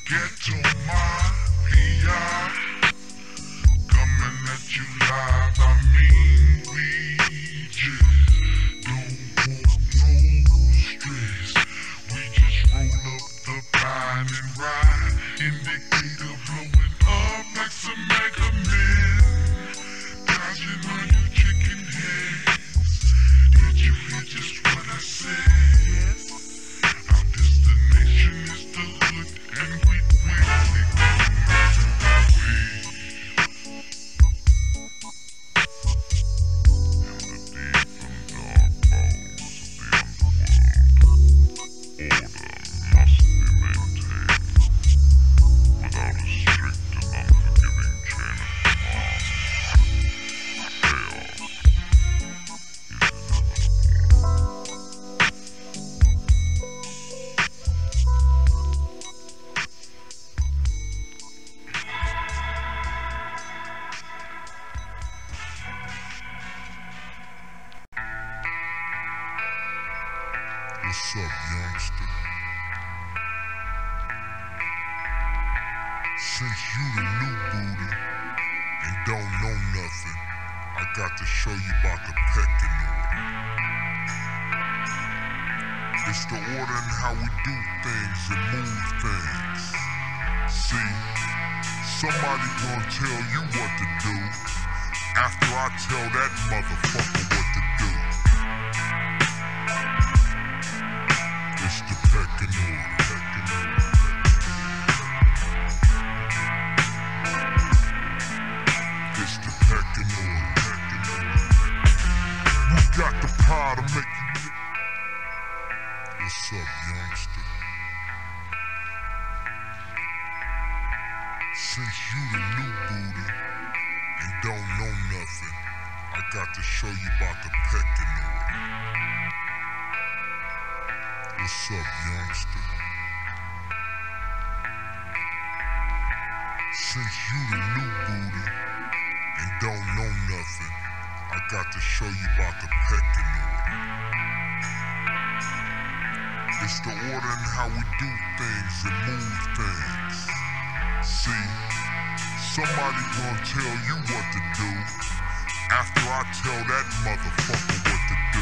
Get on my P I, coming at you live. I mean, we just don't want no stress. We just roll up the pine and ride. Indicator blowing up like some mega men. Dodging on your chicken heads. Did you hear just what I said? Our destination is the hood, and we quickly What's up, youngster? Since you the new booty and don't know nothing, I got to show you about the pecking order. It's the order in how we do things and move things. See, somebody gonna tell you what to do after I tell that motherfucker what to do. It's the pecking order, pecking order. It's the pecking order, pecking order. We got the power to make you. What's up, youngster? Since you the new booty and don't know nothing, I got to show you about the pecking order. What's up, youngster? Since you the new booty and don't know nothing, I got to show you about the pecking order. It's the order in how we do things and move things. See, somebody gonna tell you what to do after I tell that motherfucker what to do.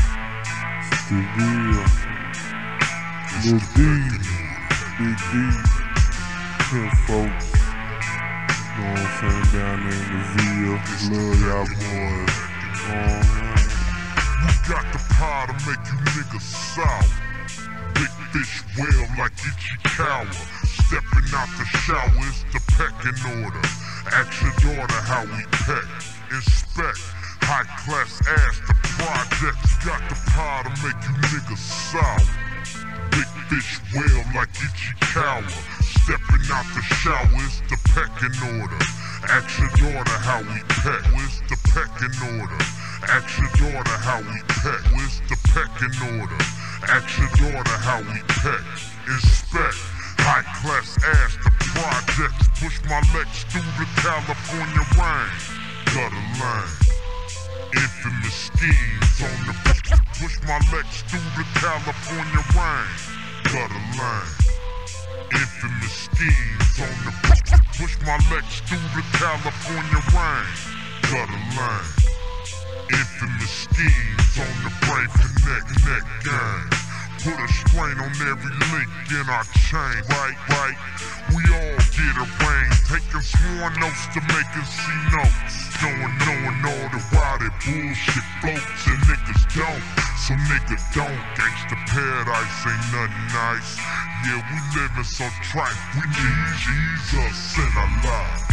Still Lil D, Big D, ten folks, you know what I'm saying, down there in the Ville, love y'all boys, uh, we got the power to make you niggas sour. Big fish well like Ichikawa, stepping out the shower, it's the pecking order. Ask your daughter how we peck, inspect, high class ass, the projects got the power to make you niggas sour. Big fish well like Ichikawa, stepping out the shower, it's the pecking order. Ask your daughter how we peck, it's the pecking order. Ask your daughter how we peck, it's the pecking order. Ask your daughter how we peck, inspect, high class ass, the projects, push my legs through the California rain. Gutter line, infamous schemes on the push my legs through the California rain. Gutter line, infamous schemes on the push my legs through the California rain. Gutter line, infamous schemes on the brain connect neck gang. Put a strain on every link in our chain, right, right. We all get a rain, taking sworn notes to making C notes. Knowing, knowing all the while that bullshit floats and niggas don't. So nigga don't, gangsta paradise ain't nothing nice. Yeah, we living so trite, we need Jesus in our lives.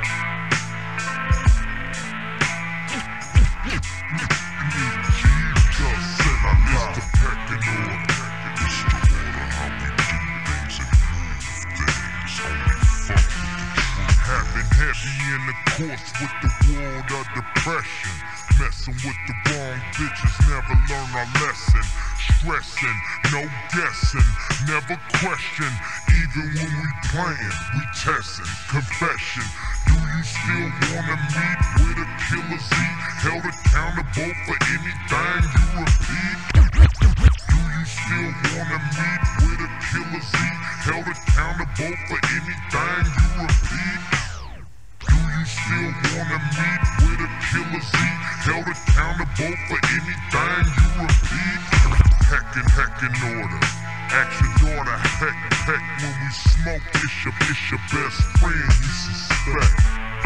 We need Jesus in our lives. It's the pecking order. It's the order how we do things and move things. Only fuck with the truth. Having heavy in the course with the world of depression. Messing with the wrong bitches, never learn our lesson. Stressing, no guessing, never question. Even when we playing, we testing. Confession, do you still wanna meet with a killer Z? Held accountable for anything you repeat? Do you still wanna meet with a Killer Z, held accountable for anything you repeat. Do you still wanna meet with a Killer Z, held accountable for anything you repeat? Heckin', heckin' order, ask your daughter, heck, heck. When we smoke, it's your, it's your best friend you suspect.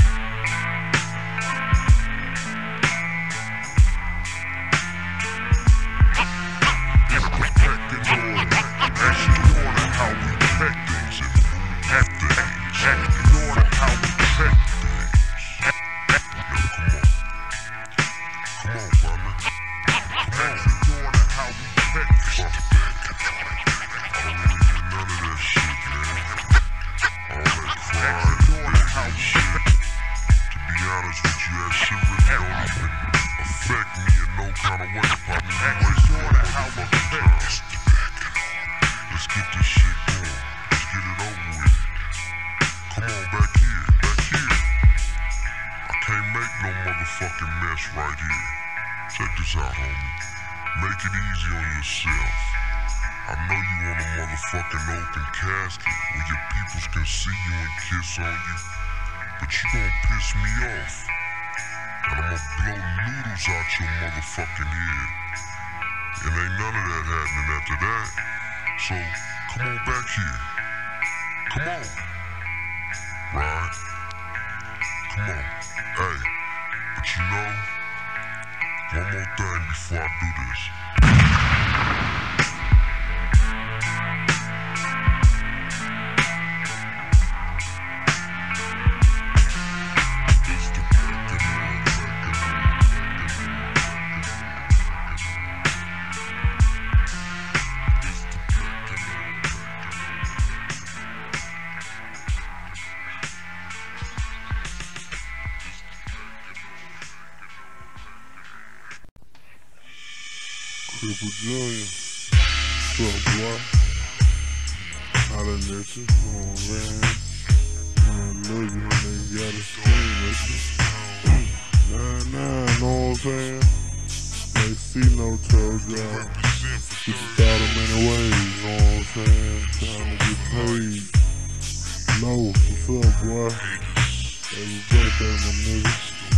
Right here. Check this out, homie. Make it easy on yourself. I know you want a motherfucking open casket where your peoples can see you and kiss on you, but you gon' piss me off, and I'ma blow noodles out your motherfucking head. And ain't none of that happening after that. So, come on back here. Come on. Right? Come on. Hey. But you know, one more thing before I do this. Triple Junior, what's up, boy? Holla at you, come on, man. I love you when they gotta scream at you. Nah, nah, know what I'm saying? They see no toe drop. Get you thought of many ways, know what I'm saying? Trying to get paid. Low, what's up, boy? Happy birthday, my nigga.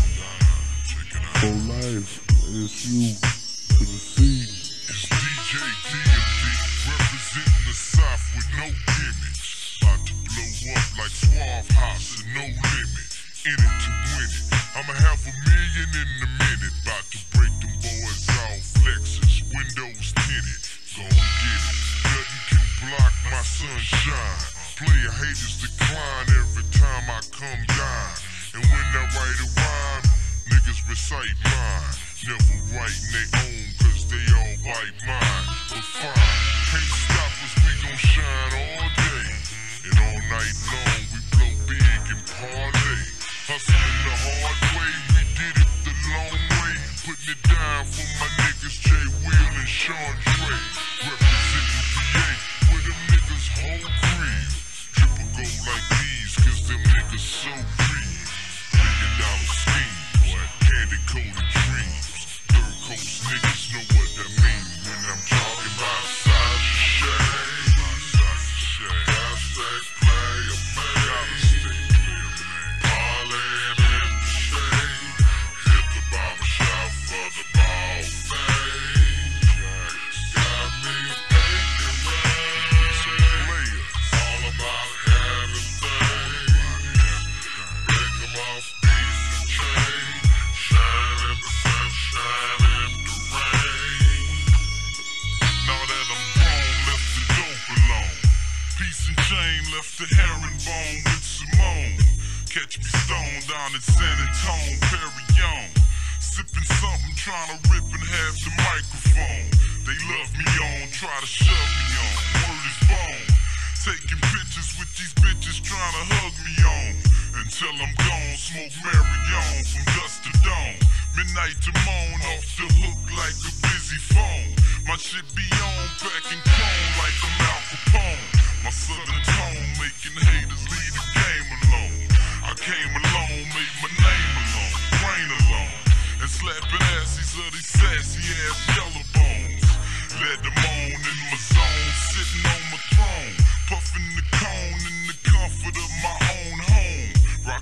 For life, it's you to the sea. It's D J D M D, representing the South with no gimmicks. About to blow up like Suave House and no limit. In it to win it. I'ma have a million in a minute. About to break them boys off. Lexus, windows tinted. Gon' get it. Nothing can block my sunshine. Player haters decline every time I come down. And when I write a rhyme, niggas recite mine. Never writing they own, cause they all bite mine. But fine, can't stop us, we gon' shine all day. And all night long, we blow big and parlay. Hustling the hard way, we did it the long way. Putting it down for my niggas Jay Will and Sean Dre. Representing P A, where them niggas whole cream. Triple go like these, cause them niggas so free. Million dollar scheme, boy, candy coated dreams. Third coast niggas know what that mean when I'm talking about side shade. Got that player, man. Gotta stay clear, man. Parlaying in the shade. Hit the barbershop for the ball fade. Got me thinking right. Some players, all about having things. Break them off piece and chain. Shine in the sunshine in the rain. Now that I'm grown, left the dope alone. Piece and chain left the herringbone with Simone. Catch me stoned down at San Antonio, Perignon. Sipping something, trying to rip and have the microphone. They love me on, try to shove me on. Word is bone. Taking pictures with these bitches, trying to hug me on. Until I'm gone, smoke Marion from dusk to dawn. Midnight to moan, off the hook like a busy phone. My shit be on, packing chrome like a Al Capone. My southern tone, making haters leave the game alone. I came alone, made my name alone, brain alone. And slapping asses of these sassy ass yellow bones. Led them on in my zone, sitting on my throne.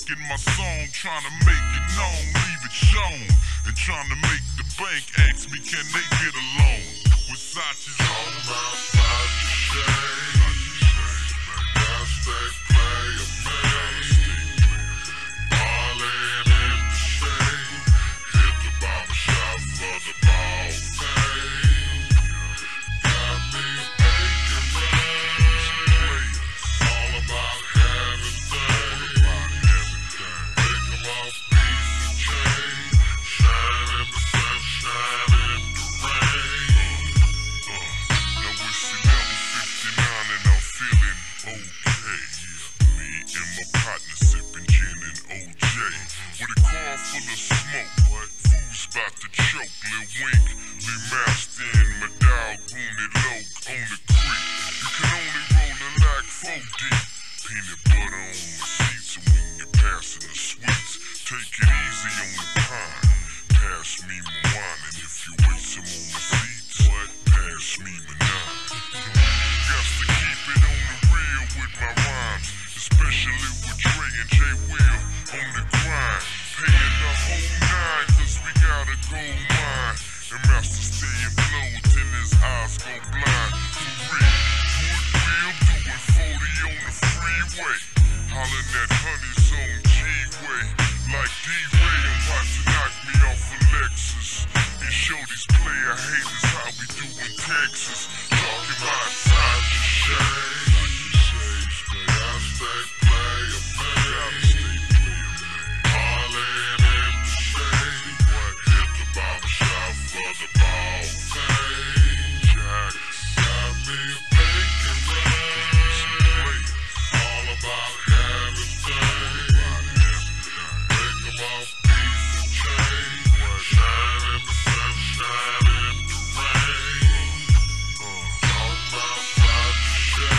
working my song, trying to make it known, leave it shown, and trying to make the bank ask me, can they get a loan? Versace's on my side to shade. I stay player made. Ballin' in the shade. Hit the barbershop for the ball fade. Got me making rain. All about having things. Make them off piece of chain. Shine in the sunshine in the rain. Now it's eleven fifty-nine and I'm feeling okay. Me and my partner sipping gin and O J. With a car full of smoke, food's about to choke. Lil Wink, Lee Master and my dog Rooney Loke on the creek. You can only roll it like four deep. Peanut butter on the seats, and when you're passing the sweets, take it easy on the pine. Pass me my wine, and if you waste some on my seats, what? Pass me my nine. Got to keep it on the real with my rhymes, especially with Dre and J Will on the grind. Paying the whole nine, cause we got a gold mine. And Master staying blow till his eyes go blind. For real, Woodville doing forty on the freeway. Hollin' that honey's on G-Way. Like D-Ray, I'm about to knock me off a Lexus. And show these player haters how we do in Texas. Talking about side to shade. I stay player made. Ballin' in the shade. Hit the barbershop for the ball fade. Got me making rain. All about having things. Make them off piece of chain. Shine in the sunshine in the rain. On my side to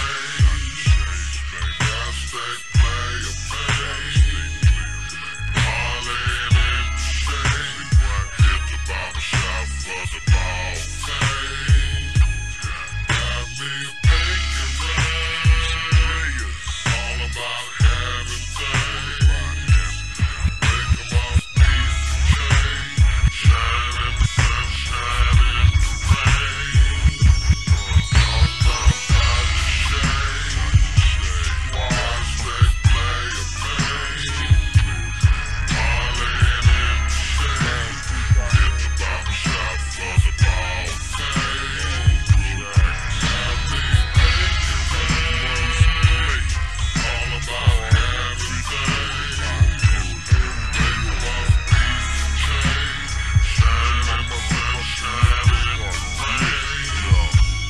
shade. I stay player made. Ballin' in the shade. Hit the barbershop for the ball fade. Got me making rain. All about having things. Make them off piece of chain. Shine in the sunshine in the rain. On my side to shade. I stay player made. Ballin' in the shade. Hit the barbershop for the ball fade. Got me making rain. All about having things. Make them off piece of chain. Shine in the sunshine in the rain.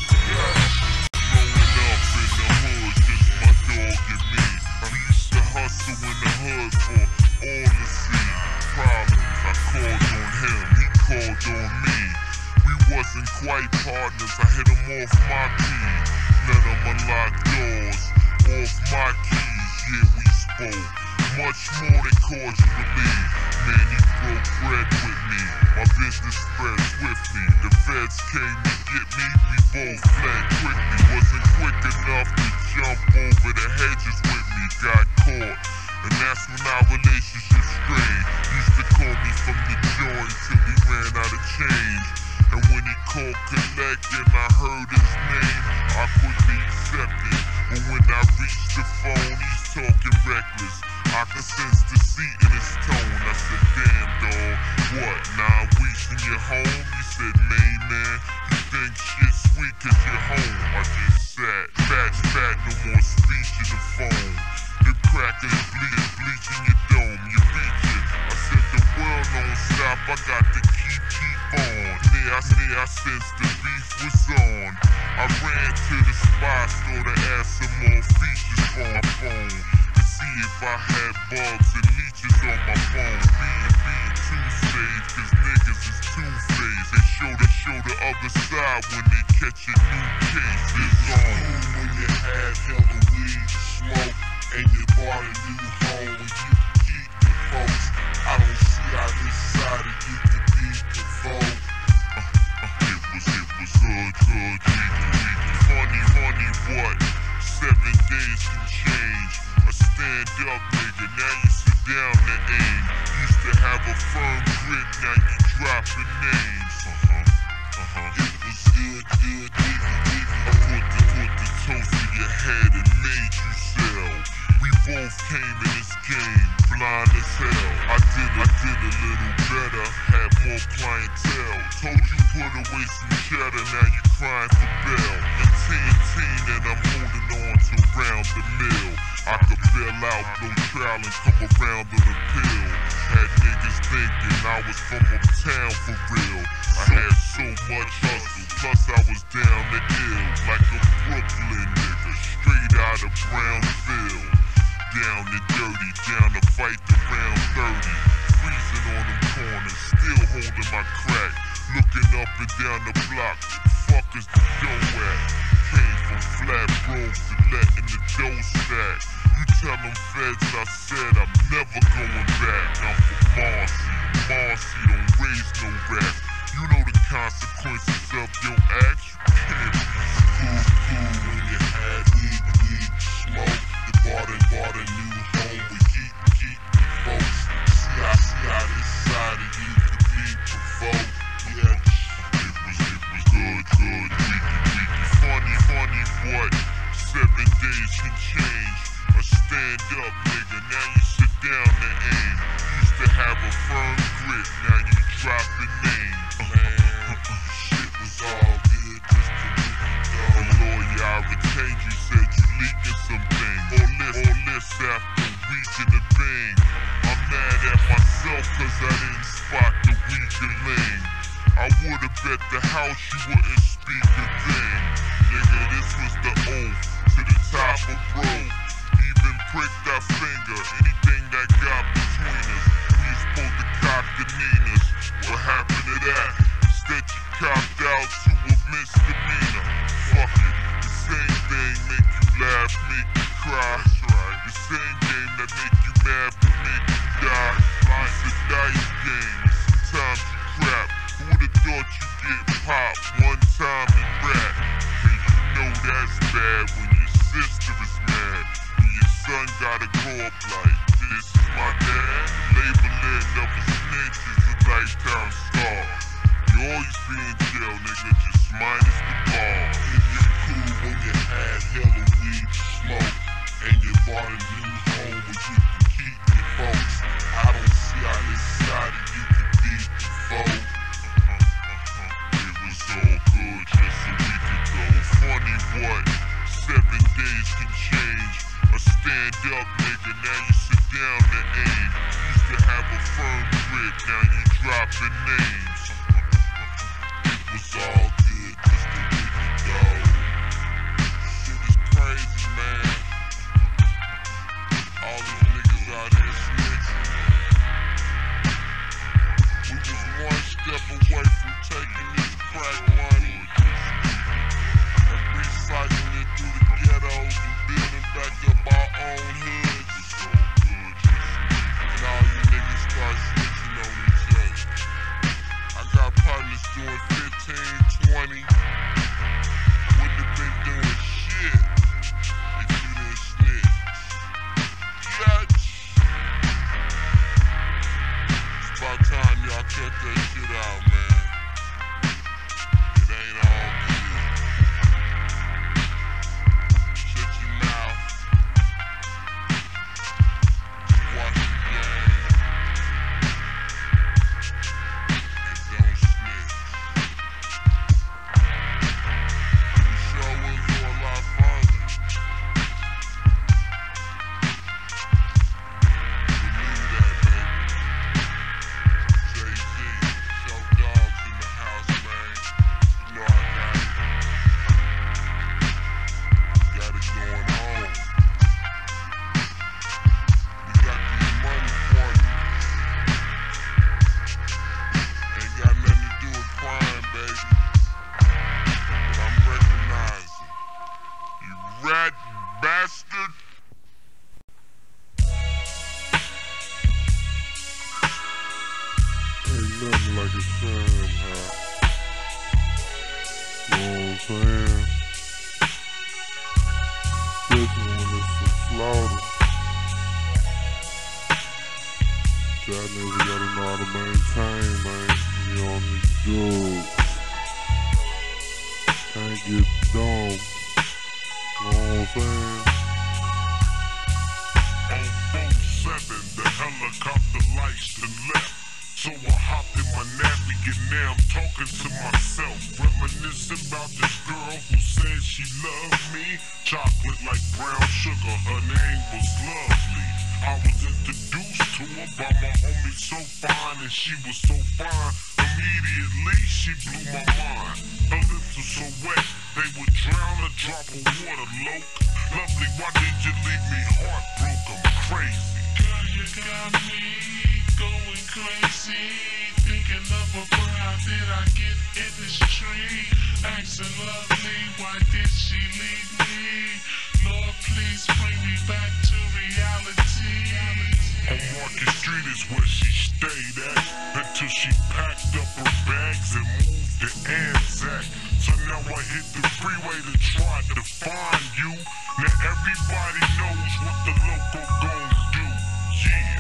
Growing up in the hood, just my dog and me. We used to hustle in the hood for all to see. Problems, I called on him, he called on me. We wasn't quite partners, I hit him off my key. Let him unlock doors, off my keys, yeah we spoke. Much more than cordially. Man, he broke bread with me. My business spread swiftly. The feds came to get me, we both fled quickly. Wasn't quick enough to jump over the hedges with me. Got caught, and that's when our relationship strained. Used to call me from the joint till he ran out of change. And when he called collect and I heard his name, I quickly accepted. But when I reached the phone, he's talking reckless. I could sense deceit in his tone. I said, damn dog, what, nine weeks and you're home? He said, main man, you think shit sweet cause you're home. I just sat, fat's fat, no more speech in the phone. The crackers bleed, bleaching your dome, you reach it. I said, the world don't stop, I got to keep, keep on. Yeah, I say I sensed the beef was on. I ran to the spot store to add some more features for my phone. To see if I had bugs and leeches on my phone. Being, being too safe, cause niggas is two-faced. They show the, show the other side when they catch a new case. It's on. When you had hella weed to smoke, and you bought a new home, and you keep the folks. I don't see how this side of you could be provoked. Uh, uh, it was, it was hood, hood, week, week. Funny, honey, what? Seven days can change. A stand up nigga, now you sit down to aim. Used to have a firm grip, now you dropping names. Uh-huh, uh-huh. It was good, good, nigga, nigga. I put the, put the toast to your head and made you sell. We both came in this game, blind as hell. I did, I did a little better, had more clientele. Told you put away some cheddar, now you crying for bail. And ten, ten, and I'm holding on to round the mill. I could bail out, no trial, and come around on a pill. Had niggas thinking I was from uptown for real. I had so much hustle, plus I was down the hill. Like a Brooklyn nigga, straight out of Brownsville. Down and dirty, down to fight the round thirty. Freezing on them corners, still holding my crack. Looking up and down the block, fuck is the dough at? Came from flat broke to letting the dough stack. You tell them feds I said I'm never going back. I'm from Marcy, Marcy don't raise no rap. You know the consequences of your acts. You can't be cool, cool when you had weed, weed, smoke. You bought and bought a new home with geek, geek, folks. See how, see how this side of you could be provoked. Yeah, it was, it was good, good, weaky, weaky. Funny, funny, what? Seven days can change. A stand up nigga, now you sit down to aim. Used to have a firm grip, now you dropping names. Man, shit was all good just to make it go. The lawyer I retained you said you leaking some things. All this, all this after a week in the bang. I'm mad at myself cause I didn't spot the weaker lane. I would've bet the house you wouldn't speak a thing. Nigga, this was the oath to the top of road. Even prick that finger, anything that got between us. We was supposed to cop the Ninas. What happened to that? Instead you copped out to a misdemeanor. Fuck it, the same thing make you laugh, make you cry. The same game that make you mad but make you die. It's a dice game, sometimes you crap. Who would've thought you get popped one time in rap? And you know that's bad when your sister is mad. And your son gotta grow up like, this is my dad. Labeling of a snitch is a lifetime scar. You always be in jail, nigga, just minus the bar. And you're cool when you had hella weed to smoke. And you bought a new home where you can keep your folks. I don't see how this side of you can be provoked. It was all good just a week ago. Funny what? Seven days can change. A stand up nigga, now you sit down to aim. Used to have a firm grip, now you dropping names. It was all good just a week ago. Shit is crazy, man. All these niggas out here snitching. We was one step away from taking this crack money and recycling it through the ghettos and building back up our own hoods. And all you niggas start snitching on each other. I got partners doing fifteen, twenty. Wouldn't have been doing shit if you didn't snitch. Yatch. It's about time y'all cut that shit out, man. It ain't all good. Shut your mouth. Watch the game. And don't snitch. You sure will go a lot farther. Believe that, baby. Jay-Z, show dogs in the house, man. You know I got it. Got it going on. We got this money for you. Ain't got nothing to do with crime, baby. But I'm recognizing. You rat bastard. Ain't nothing like a time hop. You know what I'm saying? Especially when it's some slaughter. Y'all niggas gotta know how to maintain, man. You don't need drugs. Can't get dumb. Know what I'm saying? On four seven, the helicopter lights to left. So I hopped in my nappy and now I'm talking to myself. Reminiscing about this girl who said she loved me. Chocolate like brown sugar, her name was Lovely. I was introduced to her by my homie So Fine, and she was so fine. Immediately she blew my mind. Her lips were so wet, they would drown a drop of water, loke. Lovely, why did you leave me heartbroken? I'm crazy. Girl, you got me going crazy, thinking of a bird, how did I get in this tree? Asking Lovely, why did she leave me? Lord, please bring me back to reality. On Market Street is where she stayed at, until she packed up her bags and moved to Anzac. So now I hit the freeway to try to find you. Now everybody knows what the loco gon' do. Yeah.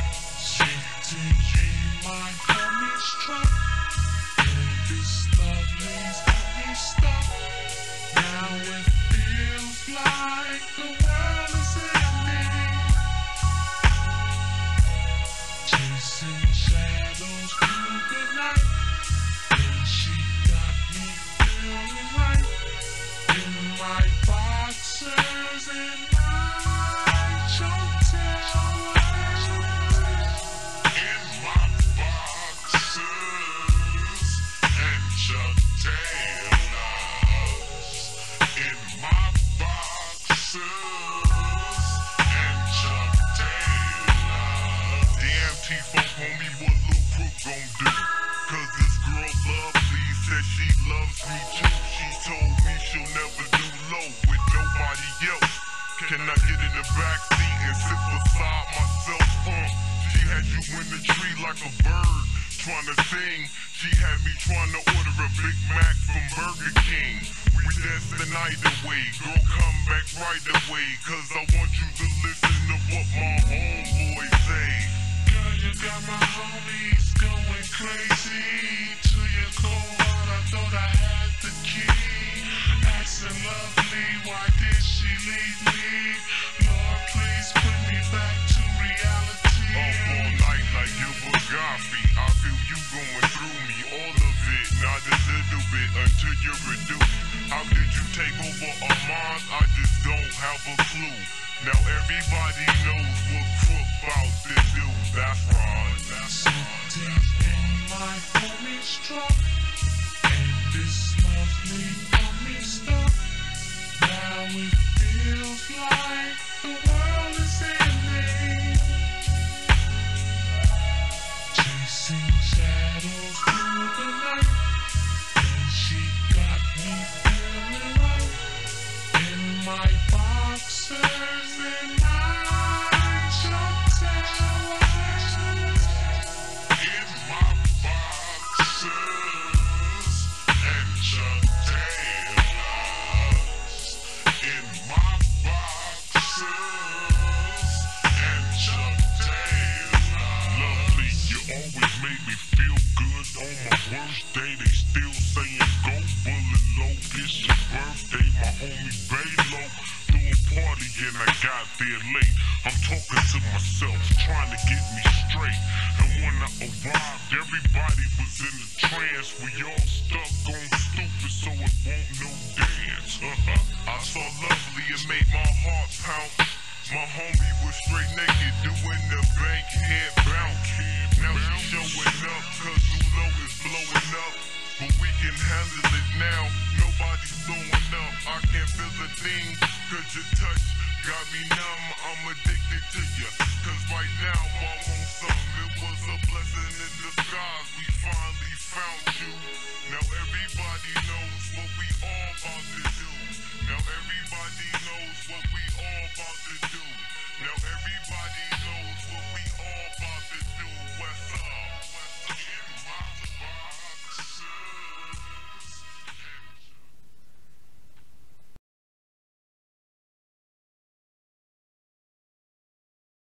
My homies truck, and this Lovely's got me stuck. Now it feels like the world is ending, chasing shadows through the night, and she got me feeling right in my boxers and my choker. Can I get in the backseat and sit beside myself, huh? She had you in the tree like a bird, trying to sing. She had me trying to order a Big Mac from Burger King. We danced the night away, girl come back right away, cause I want you to listen to what my homeboys say. Girl, you got my homies going crazy. To your cold heart, I thought I had the key. Asking Lovely, why did she leave me? Lord, please bring me back to reality. Up all night like you Gaddafi, I feel you going through me, all of it, not a little bit, until you're reduced. How did you take over our minds? I just don't have a clue. Now everybody knows what Crook about to do. That's right, that's right. Sitting in my homie's truck, and this Lovely got me stuck. Now it feels like the world is ending, chasing shadows through the night, and she got me feeling right in my boxers and my choker. In my boxers and Chuck Taylors. In my boxers and Chuck Taylors. Lovely, you always make me feel good. On my worst day, they still saying go bullet low. It's your birthday, my homie Baylo threw a party and I got there late. I'm talking to myself, trying to get me straight. And when I arrived, everybody was in a trance. We all stuck on stupid, so it won't no dance. I saw Lovely and made my heart pound. My homie was straight naked, doing the bank head bounce. Now she showing up, cause Lulo is blowing up. But we can handle it now, nobody's blowing up. I can't feel a thing, cause your touch got me numb. I'm addicted to you, cause right now I want something. It was a blessing in disguise, we finally found you. Now everybody knows what we all about to do. Now everybody knows what we all about to do. Now everybody knows